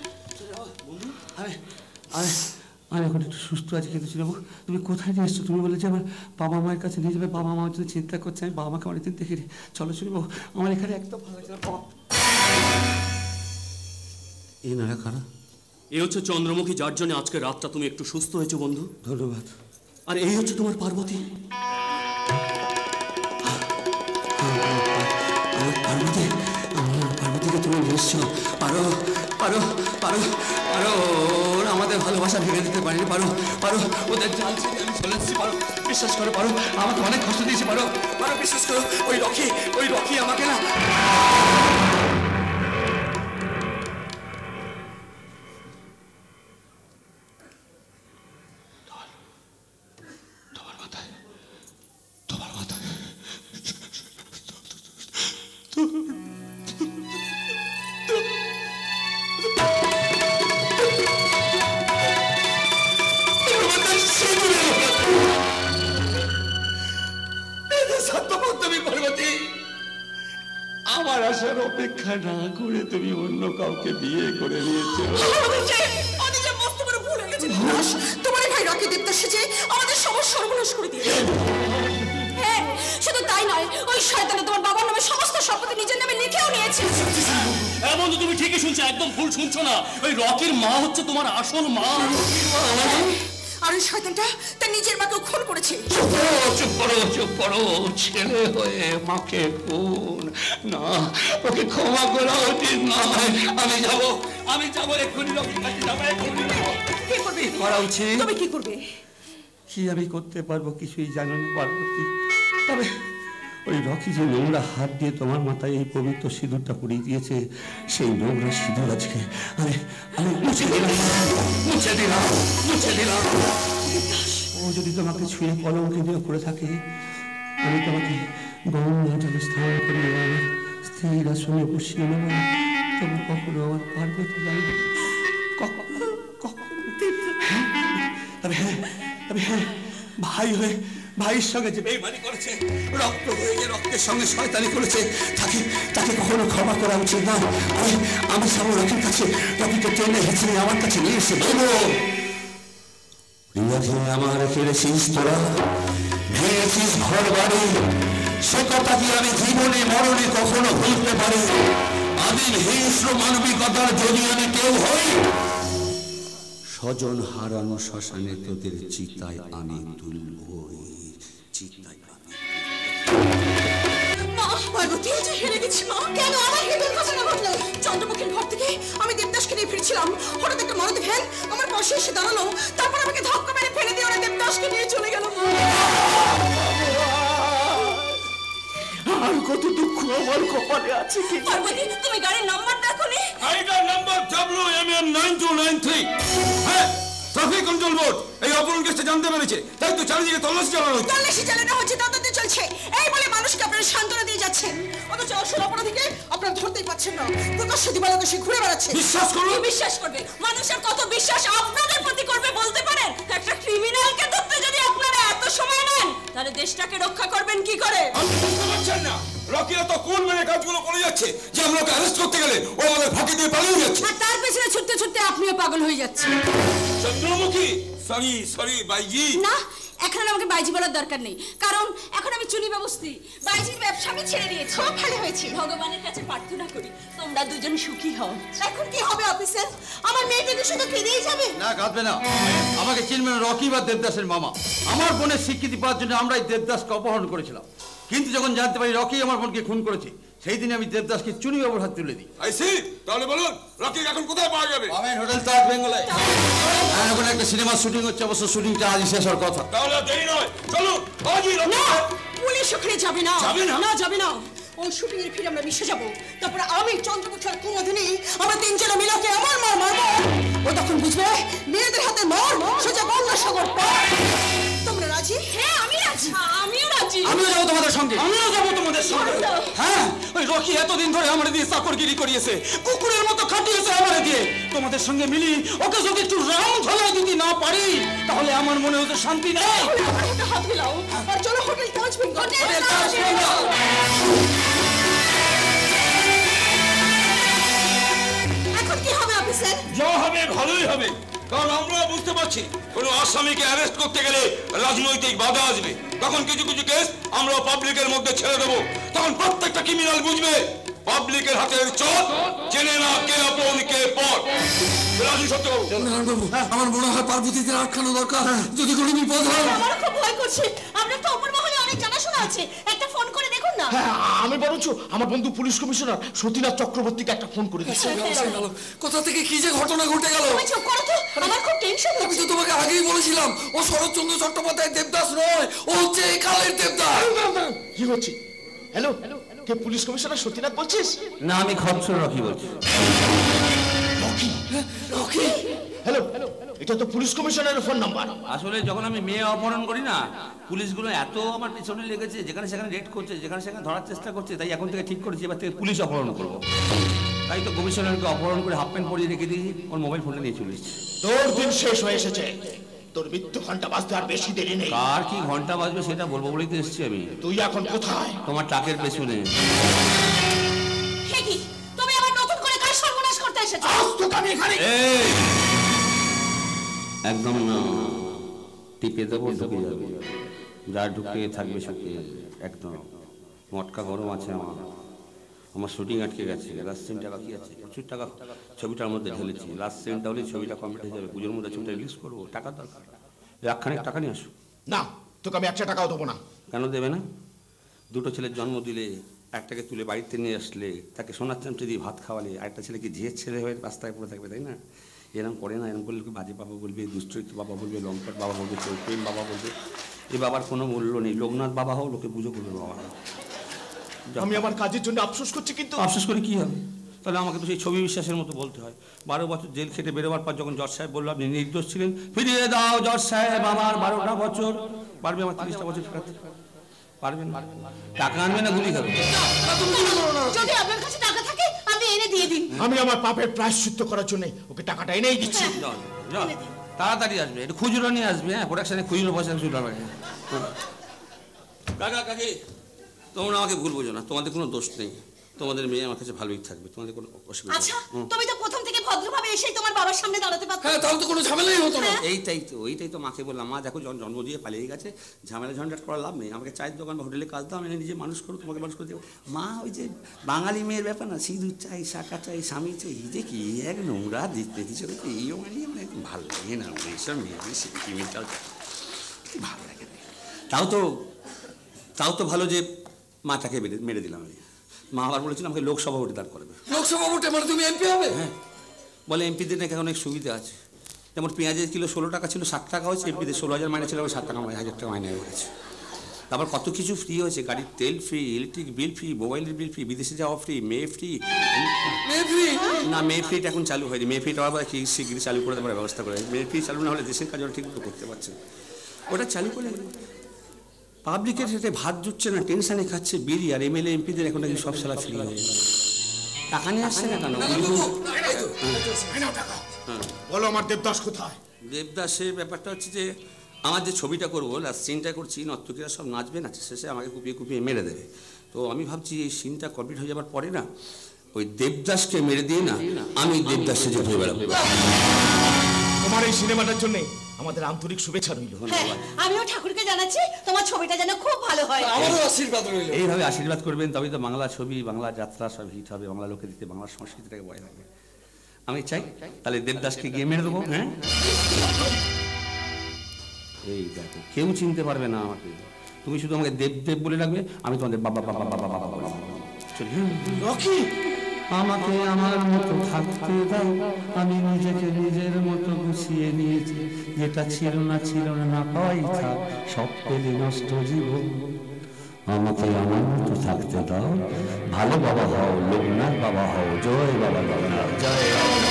আমি এখন একটু সুস্থ আছি, কিন্তু চিনবো তুমি কোথায় নিয়ে এসছো? তুমি বলে যে আমার বাবা মায়ের কাছে নিয়ে যাবে, বাবা মার জন্য চিন্তা করছে। আমি বাবা মাকে অনেকদিন দেখিনি। চলো চিনবো, আমার এখানে একদম ভালো লাগছে না। এই নারা কারা? এই হচ্ছে চন্দ্রমুখী, যার জন্য আজকে রাতটা তুমি একটু সুস্থ হয়েছো বন্ধু। ধন্যবাদ। আর এই হচ্ছে তোমার পার্বতী। পার্বতীকে তুমি নিশ্চ পারো আমাদের ভালোবাসা ভেঙে দিতে পারি। পারো ওদের জাল ছেড়ে আমি চলে এসেছি। বিশ্বাস করো, আমাকে অনেক কষ্ট দিয়েছে। বিশ্বাস করো, ওই রকি আমাকে না। আমার আসার অপেক্ষা না করে তুমি অন্য কাউকে বিয়ে করে নিয়েছো। তোমার ভাই রকি দেবদাস সেজে আমাদের সবার সর্বনাশ করে দিয়েছে। হ্যাঁ, শুধু তাই নয়, ওই শয়তানে তোমার বাবার নামে সমস্ত সম্পত্তি নিজের নামে লিখেও নিয়েছে। হ্যাঁ বন্ধু, তুমি ঠিকই শুনছো, একদম ভুল শুনছো না। ওই রকির মা হচ্ছে তোমার আসল মা। আর ওই শয়তানটা তার নিজের মাকে খুন করেছে। চুপ করো, ছেলে হয়ে মাকে খুন না, ওকে ক্ষমা করা উচিত নয়। আমি যাবো এক্ষুনি রকির কাছে যাবো। কি করবে? করা উচিত। তুমি কি করবে? কি আমি করতে পারবো কিছুই জানো না পার্বতী। তবে ওই রকি যে নোংরা হাত দিয়ে তোমার মাথায় এই পবিত্র সিঁদুরটা পরিয়ে দিয়েছে, সেই নোংরা সিঁদুর আজকে আমি মুছে দিলাম। ও যদি তোমাকে ছুঁয়ে কলঙ্কে দিয়ে পড়ে থাকে, আমি তোমাকে গঙ্গা জলে স্নান করিয়ে আমার স্থির আসনে বসিয়ে নেব। তবু কখনো আমার পার্বতী জানবে তবে হ্যাঁ, ভাইয়ের সঙ্গে যে বেইমানি করেছে, রক্ত হয়ে যে রক্তের সঙ্গে শয়তানি করেছে, তাকে কখনো ক্ষমা করা উচিত না। আমি সব রকির কাছে, রকিকে টেনে হেঁচড়ে আমার কাছে নিয়ে এসে বলবো, প্রিয়াকে আমার ফেলেছিস তোরা, ভেঙেছিস ঘর বাড়ি, সে কথা কি আমি জীবনে মরণে কখনো ভুলতে পারি? আদিম হিংস্র মানবিকতার যদি আমি কেউ হই, স্বজন হারানো শ্মশানে তোদের চিতায় আমি তুলবই, চিতায় আমি। পার্বতী যে হেরে গেছে। হয়েছে? কেন আমার কি দুর্ঘটনা ঘটলো? চন্দ্রমুখীর ঘর থেকে আমি দেবদাসকে নিয়ে ফিরছিলাম, হঠাৎ একটা মারুতি ভ্যান আমার পাশে এসে দাঁড়ালো, তারপর আমাকে ধাক্কা মেরে ফেলে দিয়ে ওরা দেবদাসকে নিয়ে চলে গেল। আর কত দুঃখ আমার কপালে আছে কি। পার্বতী, তুমি গাড়ির নাম্বার দেখোনি? গাড়িটার নাম্বার WMN9293। হ্যাঁ, ট্রাফিক কন্ট্রোল বোর্ড এই অপহরণ কেসটা জানতে পেরেছে, তাই তো চারিদিকে তল্লাশি চালানো হচ্ছে। তল্লাশি চালানো হচ্ছে, তদন্ত চলছে, এই বলে মানুষকে আপনারা সান্ত্বনা দিয়ে যাচ্ছেন, অথচ আসল অপরাধীকে আপনারা ধরতেই পারছেন না। প্রকাশ্য দিবালোকে সে ঘুরে বেড়াচ্ছে। বিশ্বাস করুন, বিশ্বাস করবে? মানুষের কত বিশ্বাস আপনাদের প্রতি করবে বলতে পারেন? একটা ক্রিমিনালকে ধরতে যদি আপনারা এত সময় নেন, তাহলে দেশটাকে রক্ষা করবেন কি করে? আপনি বুঝতে পারছেন না রকিরা তো কোন মেনে কাজগুলো করে যাচ্ছে যে আমরা ওকে অ্যারেস্ট করতে গেলে ও আমাদের ফাঁকি দিয়ে পালিয়ে যাচ্ছে। আর তার পেছনে ছুটতে ছুটতে আপনিও পাগল হয়ে যাচ্ছেন। চন্দ্রমুখী, সরি বাইজি। না, এখন আর আমাকে বাইজি বলার দরকার নেই, কারণ এখন আমি চুনি ব্যবস্থি। বাইজির ব্যবসা আমি ছেড়ে দিয়েছি। খুব ভালো হয়েছে। ভগবানের কাছে প্রার্থনা করি তোমরা দুজন সুখী হও। এখন কি হবে অফিসার? আমার মেয়েটাকে শুধু কেঁদেই যাবে? না, কাঁদবে না। আমাকে চিনবেন রকি বা দেবদাসের মামা। আমার বোনের স্বীকৃতি পাওয়ার জন্য আমরাই দেবদাসকে অপহরণ করেছিলাম, কিন্তু যখন জানতে পারি রকি আমার বোনকে খুন করেছে, সেই দিনে আমি দেবদাসকে চুনি বাবুর হাত তুলে দিই। তাহলে বলুন রকি এখন কোথায় পাওয়া যাবে? পাবেন হোটেল তাজ বেঙ্গলায়। এখন একটা সিনেমার শুটিং হচ্ছে, অবশ্য শুটিংটা আজই শেষ হওয়ার কথা। তাহলে দেরি নয়, চলুন আজই রকি। না, পুলিশ ওখানে যাবে না। যাবে না? না, যাবে না। ওই শুটিং এর ফিরে আমরা মিশে যাবো, তারপরে আমি চন্দ্রমুখী আর কুমুদিনী আমরা তিনজনে মিলাকে আমার মার মারবো। ও তখন বুঝবে মেয়েদের হাতে মার সোজা গঙ্গা সাগর পার। তোমরা রাজি? হ্যাঁ, আমি রাজি। আমিও রাজি। আমিও যাবো তোমাদের সঙ্গে। আমিও যাবো তোমাদের সঙ্গে। হ্যাঁ, ওই রকি এতদিন ধরে আমার দিয়ে চাকরগিরি করিয়েছে, কুকুরের মতো খাটিয়েছে আমার দিয়ে। তোমাদের সঙ্গে মিলি ওকে যদি একটু রাম ধলাই দিতে না পারি, তাহলে আমার মনে হতে শান্তি নেই। আমার একটা হাত মিলাও আর চলো হোটেল তাজ বেঙ্গল। হোটেল তাজ বেঙ্গল। এখন কি হবে অফিসার? যা হবে ভালোই হবে, কারণ আমরা বুঝতে পারছি কোন আসামিকে অ্যারেস্ট করতে গেলে রাজনৈতিক বাধা আসবে। তখন কিছু কিছু কেস আমরা পাবলিকের মধ্যে ছেড়ে দেবো, তখন প্রত্যেকটা ক্রিমিনাল বুঝবে পাবলিকের হাতের চোট জেনে না কে আপন কে পর। রাজু সত্যবাবু, আমার মনে হয় পার্বতীকে আটকানো দরকার, যদি কোনো বিপদ হয়। আমার খুব ভয় করছে। আপনার তো অপর মহলে অনেক জানাশোনা আছে, একটা ফোন করে দেখুন না। হ্যাঁ, আমি বরঞ্চ আমার বন্ধু পুলিশ কমিশনার সতীনাথ চক্রবর্তীকে একটা ফোন করে দিচ্ছি। কোথা থেকে কি যে ঘটনা ঘটে গেল। তুমি চুপ করো তো, আমার খুব টেনশন আমি তো তোমাকে আগেই বলেছিলাম ও শরৎচন্দ্র চট্টোপাধ্যায় দেবদাস নয়, ও হচ্ছে এই কালের দেবদাস। কি হচ্ছে? হ্যালো, কে পুলিশ কমিশনার সতীনাথ বলছিস? না, আমি খচ্চর রকি বলছি। রকি? হ্যালো, এটা তো পুলিশ কমিশনারের ফোন নাম্বার। আসলে যখন আমি মেয়ে অপহরণ করি না, পুলিশগুলো এত আমার পিছনে লেগেছে, যেখানে সেখানে রেড করছে, যেখানে সেখানে ধরার চেষ্টা করছে, তাই এখন থেকে ঠিক করেছি এবার থেকে পুলিশ অপহরণ করবো। তাই তো কমিশনারকে অপহরণ করে হাফ প্যান্ট পরিয়ে রেখে দিয়েছি, ওর মোবাইল ফোনটা নিয়ে চলে এসেছি। তোর দিন শেষ হয়ে এসেছে, তোর মৃত্যু ঘন্টা বাজতে আর বেশি দেরি নেই। কার কি ঘন্টা বাজবে সেটা বলবো বলেই তো এসেছি আমি। তুই এখন কোথায়? তোমার টাকের পেছনে। হে কি, তুমি আবার নতুন করে কার সর্বনাশ করতে এসেছো? এই, একদম না, টিপে দেবো ঢুকে যাবে, যা ঢুকে থাকবে শুকিয়ে একদম। মটকা গরম আছে আমার শুটিং আটকে গেছে, লাস্ট সিনটা বাকি আছে, প্রচুর টাকা ছবিটার মধ্যে ঢেলেছি। লাস্ট সিনটা হলে ছবিটা কমপ্লিট হয়ে যাবে, পুজোর মধ্যে ছবিটা রিলিজ করবো, টাকা দরকার, লাখখানেক টাকা নিয়ে আসো। না, তোকে আমি 1 টাকাও দেবো না। কেন দেবে না? দুটো ছেলের জন্ম দিলে, একটাকে তুলে বাড়িতে নিয়ে আসলে, তাকে সোনার চামচে দিয়ে ভাত খাওয়ালে, আরেকটা ছেলেকে ঝিয়ের ছেলে হয়ে রাস্তায় পড়ে থাকবে, তাই না? এরম করে না, এরম করলে বাজে বাবা বলবে, দুশ্চরিত্র বাবা বলবে, লম্পট বাবা বলবে, চৌপ্রেম বাবা বলবে। এ বাবার কোনো মূল্য নেই, লোকনাথ বাবা হোক, লোকে পুজো করবে বাবা। আমি আমার কাজের জন্য আফসোস করছি, কিন্তু আফসোস করে কি হবে? তাহলে আমাকে তো সেই ছবি বিশ্বাসের মতো বলতে হয়। 12 বছর জেল খেটে বেরোবার পর যখন জজ সাহেব বললো আপনি নির্দোষ ছিলেন, ফিরিয়ে দাও জজ সাহেব আমার 12টা বছর। পারবে আমার 30টা বছর ফেরাতে? পারবেন না। টাকা আনবে না গুলি খাবে? যদি আপনার কাছে টাকা থাকে আপনি এনে দিয়ে দিন। আমি আমার পাপের প্রায়শ্চিত্ত করার জন্য ওকে টাকাটা এনেই দিচ্ছি। তাড়াতাড়ি আসবে, একটু খুচরো নিয়ে আসবে। হ্যাঁ, প্রোডাকশনে খুচরো পয়সা শুরু হবে। কাকা কাকি, তোমরা আমাকে ভুল বোঝো না, তোমাদের কোনো দোষ নেই, তোমাদের মেয়ে আমার কাছে ভালোই থাকবে, তোমাদের কোনো অসুবিধা নেই। আচ্ছা, তুমি তো প্রথম থেকে ভদ্রভাবে এসেই তোমার বাবার সামনে দাঁড়াতে পারতে। হ্যাঁ, তাহলে তো কোনো ঝামেলাই হতো না। এইটাই তো মাকে বললাম, মা দেখো জন্ম দিয়ে পালিয়ে গেছে, ঝামেলা ঝঞ্ঝাট করার লাভ নেই, আমাকে চায়ের দোকান বা হোটেলে কাজ দাও, আমি নিজে মানুষ করো, তোমাকে মানুষ করে দেবো। মা ওই যে বাঙালি মেয়ের ব্যাপার না, সিঁদুর চাই, শাঁকা চাই, স্বামী চাই, এই যে কি এক নোংরা দিতে দিচ্ছে, এইও মানে ভালো লাগে না, এইসব মেয়েদের সেন্টিমেন্টাল ভালো লাগে না। তাও তো ভালো যে মাটাকে মেরে দিলাম আমি। মা আবার বলেছিল আমাকে লোকসভা ভোটে দাঁড় করবে। লোকসভা ভোটে মানে তুমি এমপি হবে? হ্যাঁ, বলে এমপিদের নাকি অনেক সুবিধা আছে, যেমন পেঁয়াজের কিলো 16 টাকা ছিল 60 টাকা হয়েছে, এমপিদের 16,000 মাইনে ছিল 7 টাকা 1,000 টাকা মাইনে হয়ে গেছে। তারপর কত কিছু ফ্রি হয়েছে, গাড়ির তেল ফ্রি, ইলেকট্রিক বিল ফ্রি, মোবাইলের বিল ফ্রি, বিদেশে যাওয়া ফ্রি, মেয়ে ফ্রি। না, মেয়ে ফ্রিটা এখন চালু হয়নি, মেয়ে ফ্রিটা আবার কি শিগগিরি চালু করে দেওয়ার ব্যবস্থা করে। মেয়ে ফ্রি চালু না হলে দেশের কাজ ওরা ঠিক মতো করতে পারছে না। ওটা চালু করে পাবলিকের সাথে ভাত জুটছে না, টেনশানে খাচ্ছে বিড়ি, আর এমএলএ এমপিদের এখন নাকি সব সালা ফ্রি হয়ে গেছে। টাকা নিয়ে আসছে না কেন? বলো আমার দেবদাস কোথায়? দেবদাসের ব্যাপারটা হচ্ছে যে আমার যে ছবিটা করবো, লাস্ট সিনটা করছি, নর্তকীরা সব নাচবে, নাচে শেষে আমাকে কুপিয়ে কুপিয়ে মেরে দেবে। তো আমি ভাবছি এই সিনটা কমপ্লিট হয়ে যাবার পরে না ওই দেবদাসকে মেরে দিয়ে না আমি দেবদাসে যে ঘুরে বেড়াবো। তোমার এই সিনেমাটার জন্য আমাদের আন্তরিক শুভেচ্ছা রইল। আমিও ঠাকুরকে জানাচ্ছি তোমার ছবিটা যেন খুব ভালো হয়। আমারও আশীর্বাদ রইল। এইভাবে আশীর্বাদ করবেন, তবেই তো বাংলা ছবি, বাংলা যাত্রা সব হিট হবে, বাংলা লোকে দিতে বাংলা সংস্কৃতিটাকে বজায় রাখবে। আমি চাই তাহলে দেবদাসকে গিয়ে মেরে দেবো। হ্যাঁ, এই দেখো কেউ চিনতে পারবে না আমাকে, তুমি শুধু আমাকে দেব দেব বলে রাখবে, আমি তোমাদের বাবা বাবা বাবা বাবা বাবা চলি। রকি, আমাকে আমার মতো থাকতে দাও, আমি নিজেকে নিজের মতো গুছিয়ে নিয়েছি, যেটা ছিল না না পাওয়াই থাক, সব পেলে নষ্ট জীবন। আমাকে আমার মতো থাকতে দাও, ভালো বাবা হও, লোকনাথ বাবা হও, জয় বাবা লোকনাথ, জয় বাবা।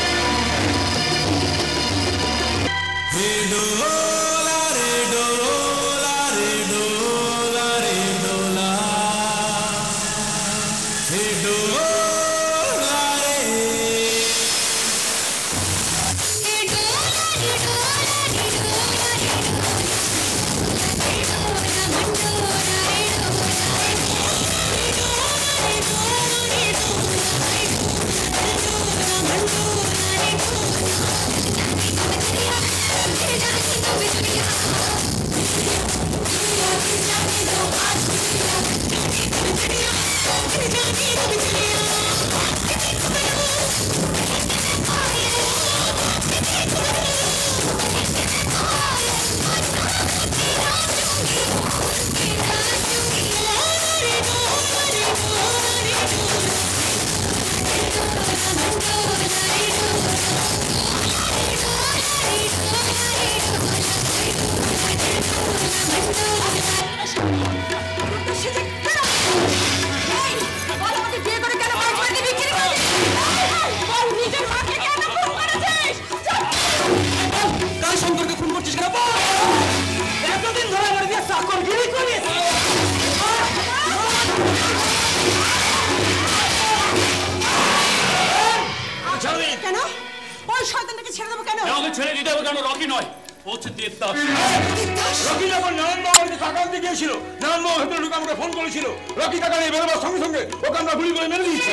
ছেড়ে দিতে হবে কেন? রকি নয়, ও হচ্ছে দেবদাস। রকি যখন নারায়ণবাবুকে টাকা আনতে গিয়েছিল, নারায়ণবাবু ভেতরে ঢুকে আমাকে ফোন করেছিল, রকি টাকা নিয়ে বেরোবার সঙ্গে সঙ্গে ওকে আমরা গুলি করে মেরে দিয়েছি।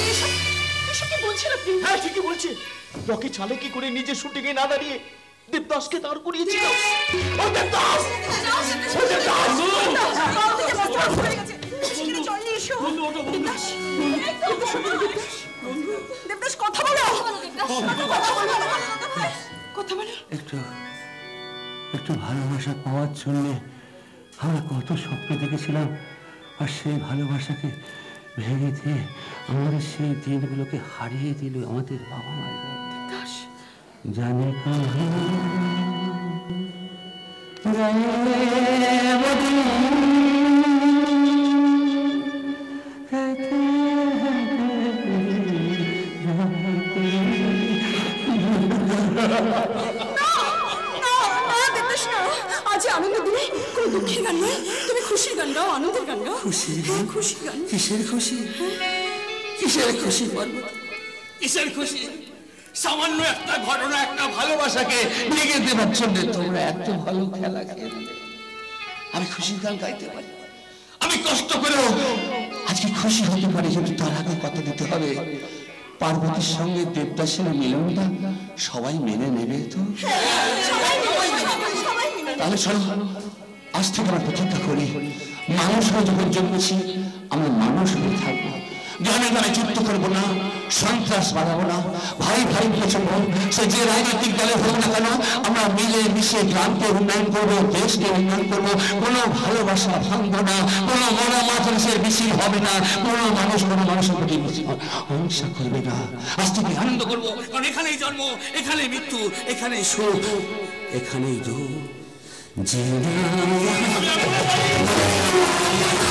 হ্যাঁ ঠিকই বলছে, রকি চালে কি করে নিজের শুটিংয়ে না দাঁড়িয়ে দেবদাসকে দাঁড় করিয়েছিল। ও দেবদাস, ও দেবদাস, দেবদাস কথা বলো, কথা বলো। একটু ভালোবাসা পাওয়ার জন্য আমরা কত স্বপ্ন দেখেছিলাম, আর সেই ভালোবাসাকে ভেঙে দিয়ে আমাদের সেই দিনগুলোকে হারিয়ে দিল আমাদের বাবা মায়েরা। জানি আজ আনন্দের দিনে কোনো দুঃখের গান নয়, তুমি খুশির গান গাও, আনন্দের গান গাও। খুশির গান? কিসের খুশি? কিসের খুশি পার্বতী? কিসের খুশি? সামান্য একটা ঘটনা, একটা ভালোবাসাকে ভেঙে দেবার জন্য তোমরা এত ভালো খেলা খেলে। আমি খুশির গান গাইতে পারি, আমি কষ্ট করেও আজকে খুশি হতে পারি, কিন্তু তার আগে কথা দিতে হবে পার্বতীর সঙ্গে দেবদাসের মিলনটা সবাই মেনে নেবে তো? তাহলে চলো আজ থেকে আমরা প্রতিজ্ঞা করি, মানুষ হয়ে যখন জন্মেছি আমরা মানুষ হয়ে থাকবো, গানে গানে যুদ্ধ করবো না, সন্ত্রাস বাড়াবো না, ভাই ভাই মিলে চলবো। সে যে রাজনৈতিক দলে হোক না কেন, আমরা মিলে মিশে গ্রামকে উন্নয়ন করবো, দেশকে উন্নয়ন করবো। কোনো ভালোবাসা ভাঙবো না, কোনো মনোমাতরের মিছিল হবে না, কোনো মানুষ কোনো মানুষের প্রতি অহিংসা করবে না। আজ থেকে আনন্দ করবো, কারণ এখানেই জন্ম, এখানেই মৃত্যু, এখানেই সুখ, এখানেই দুঃখ।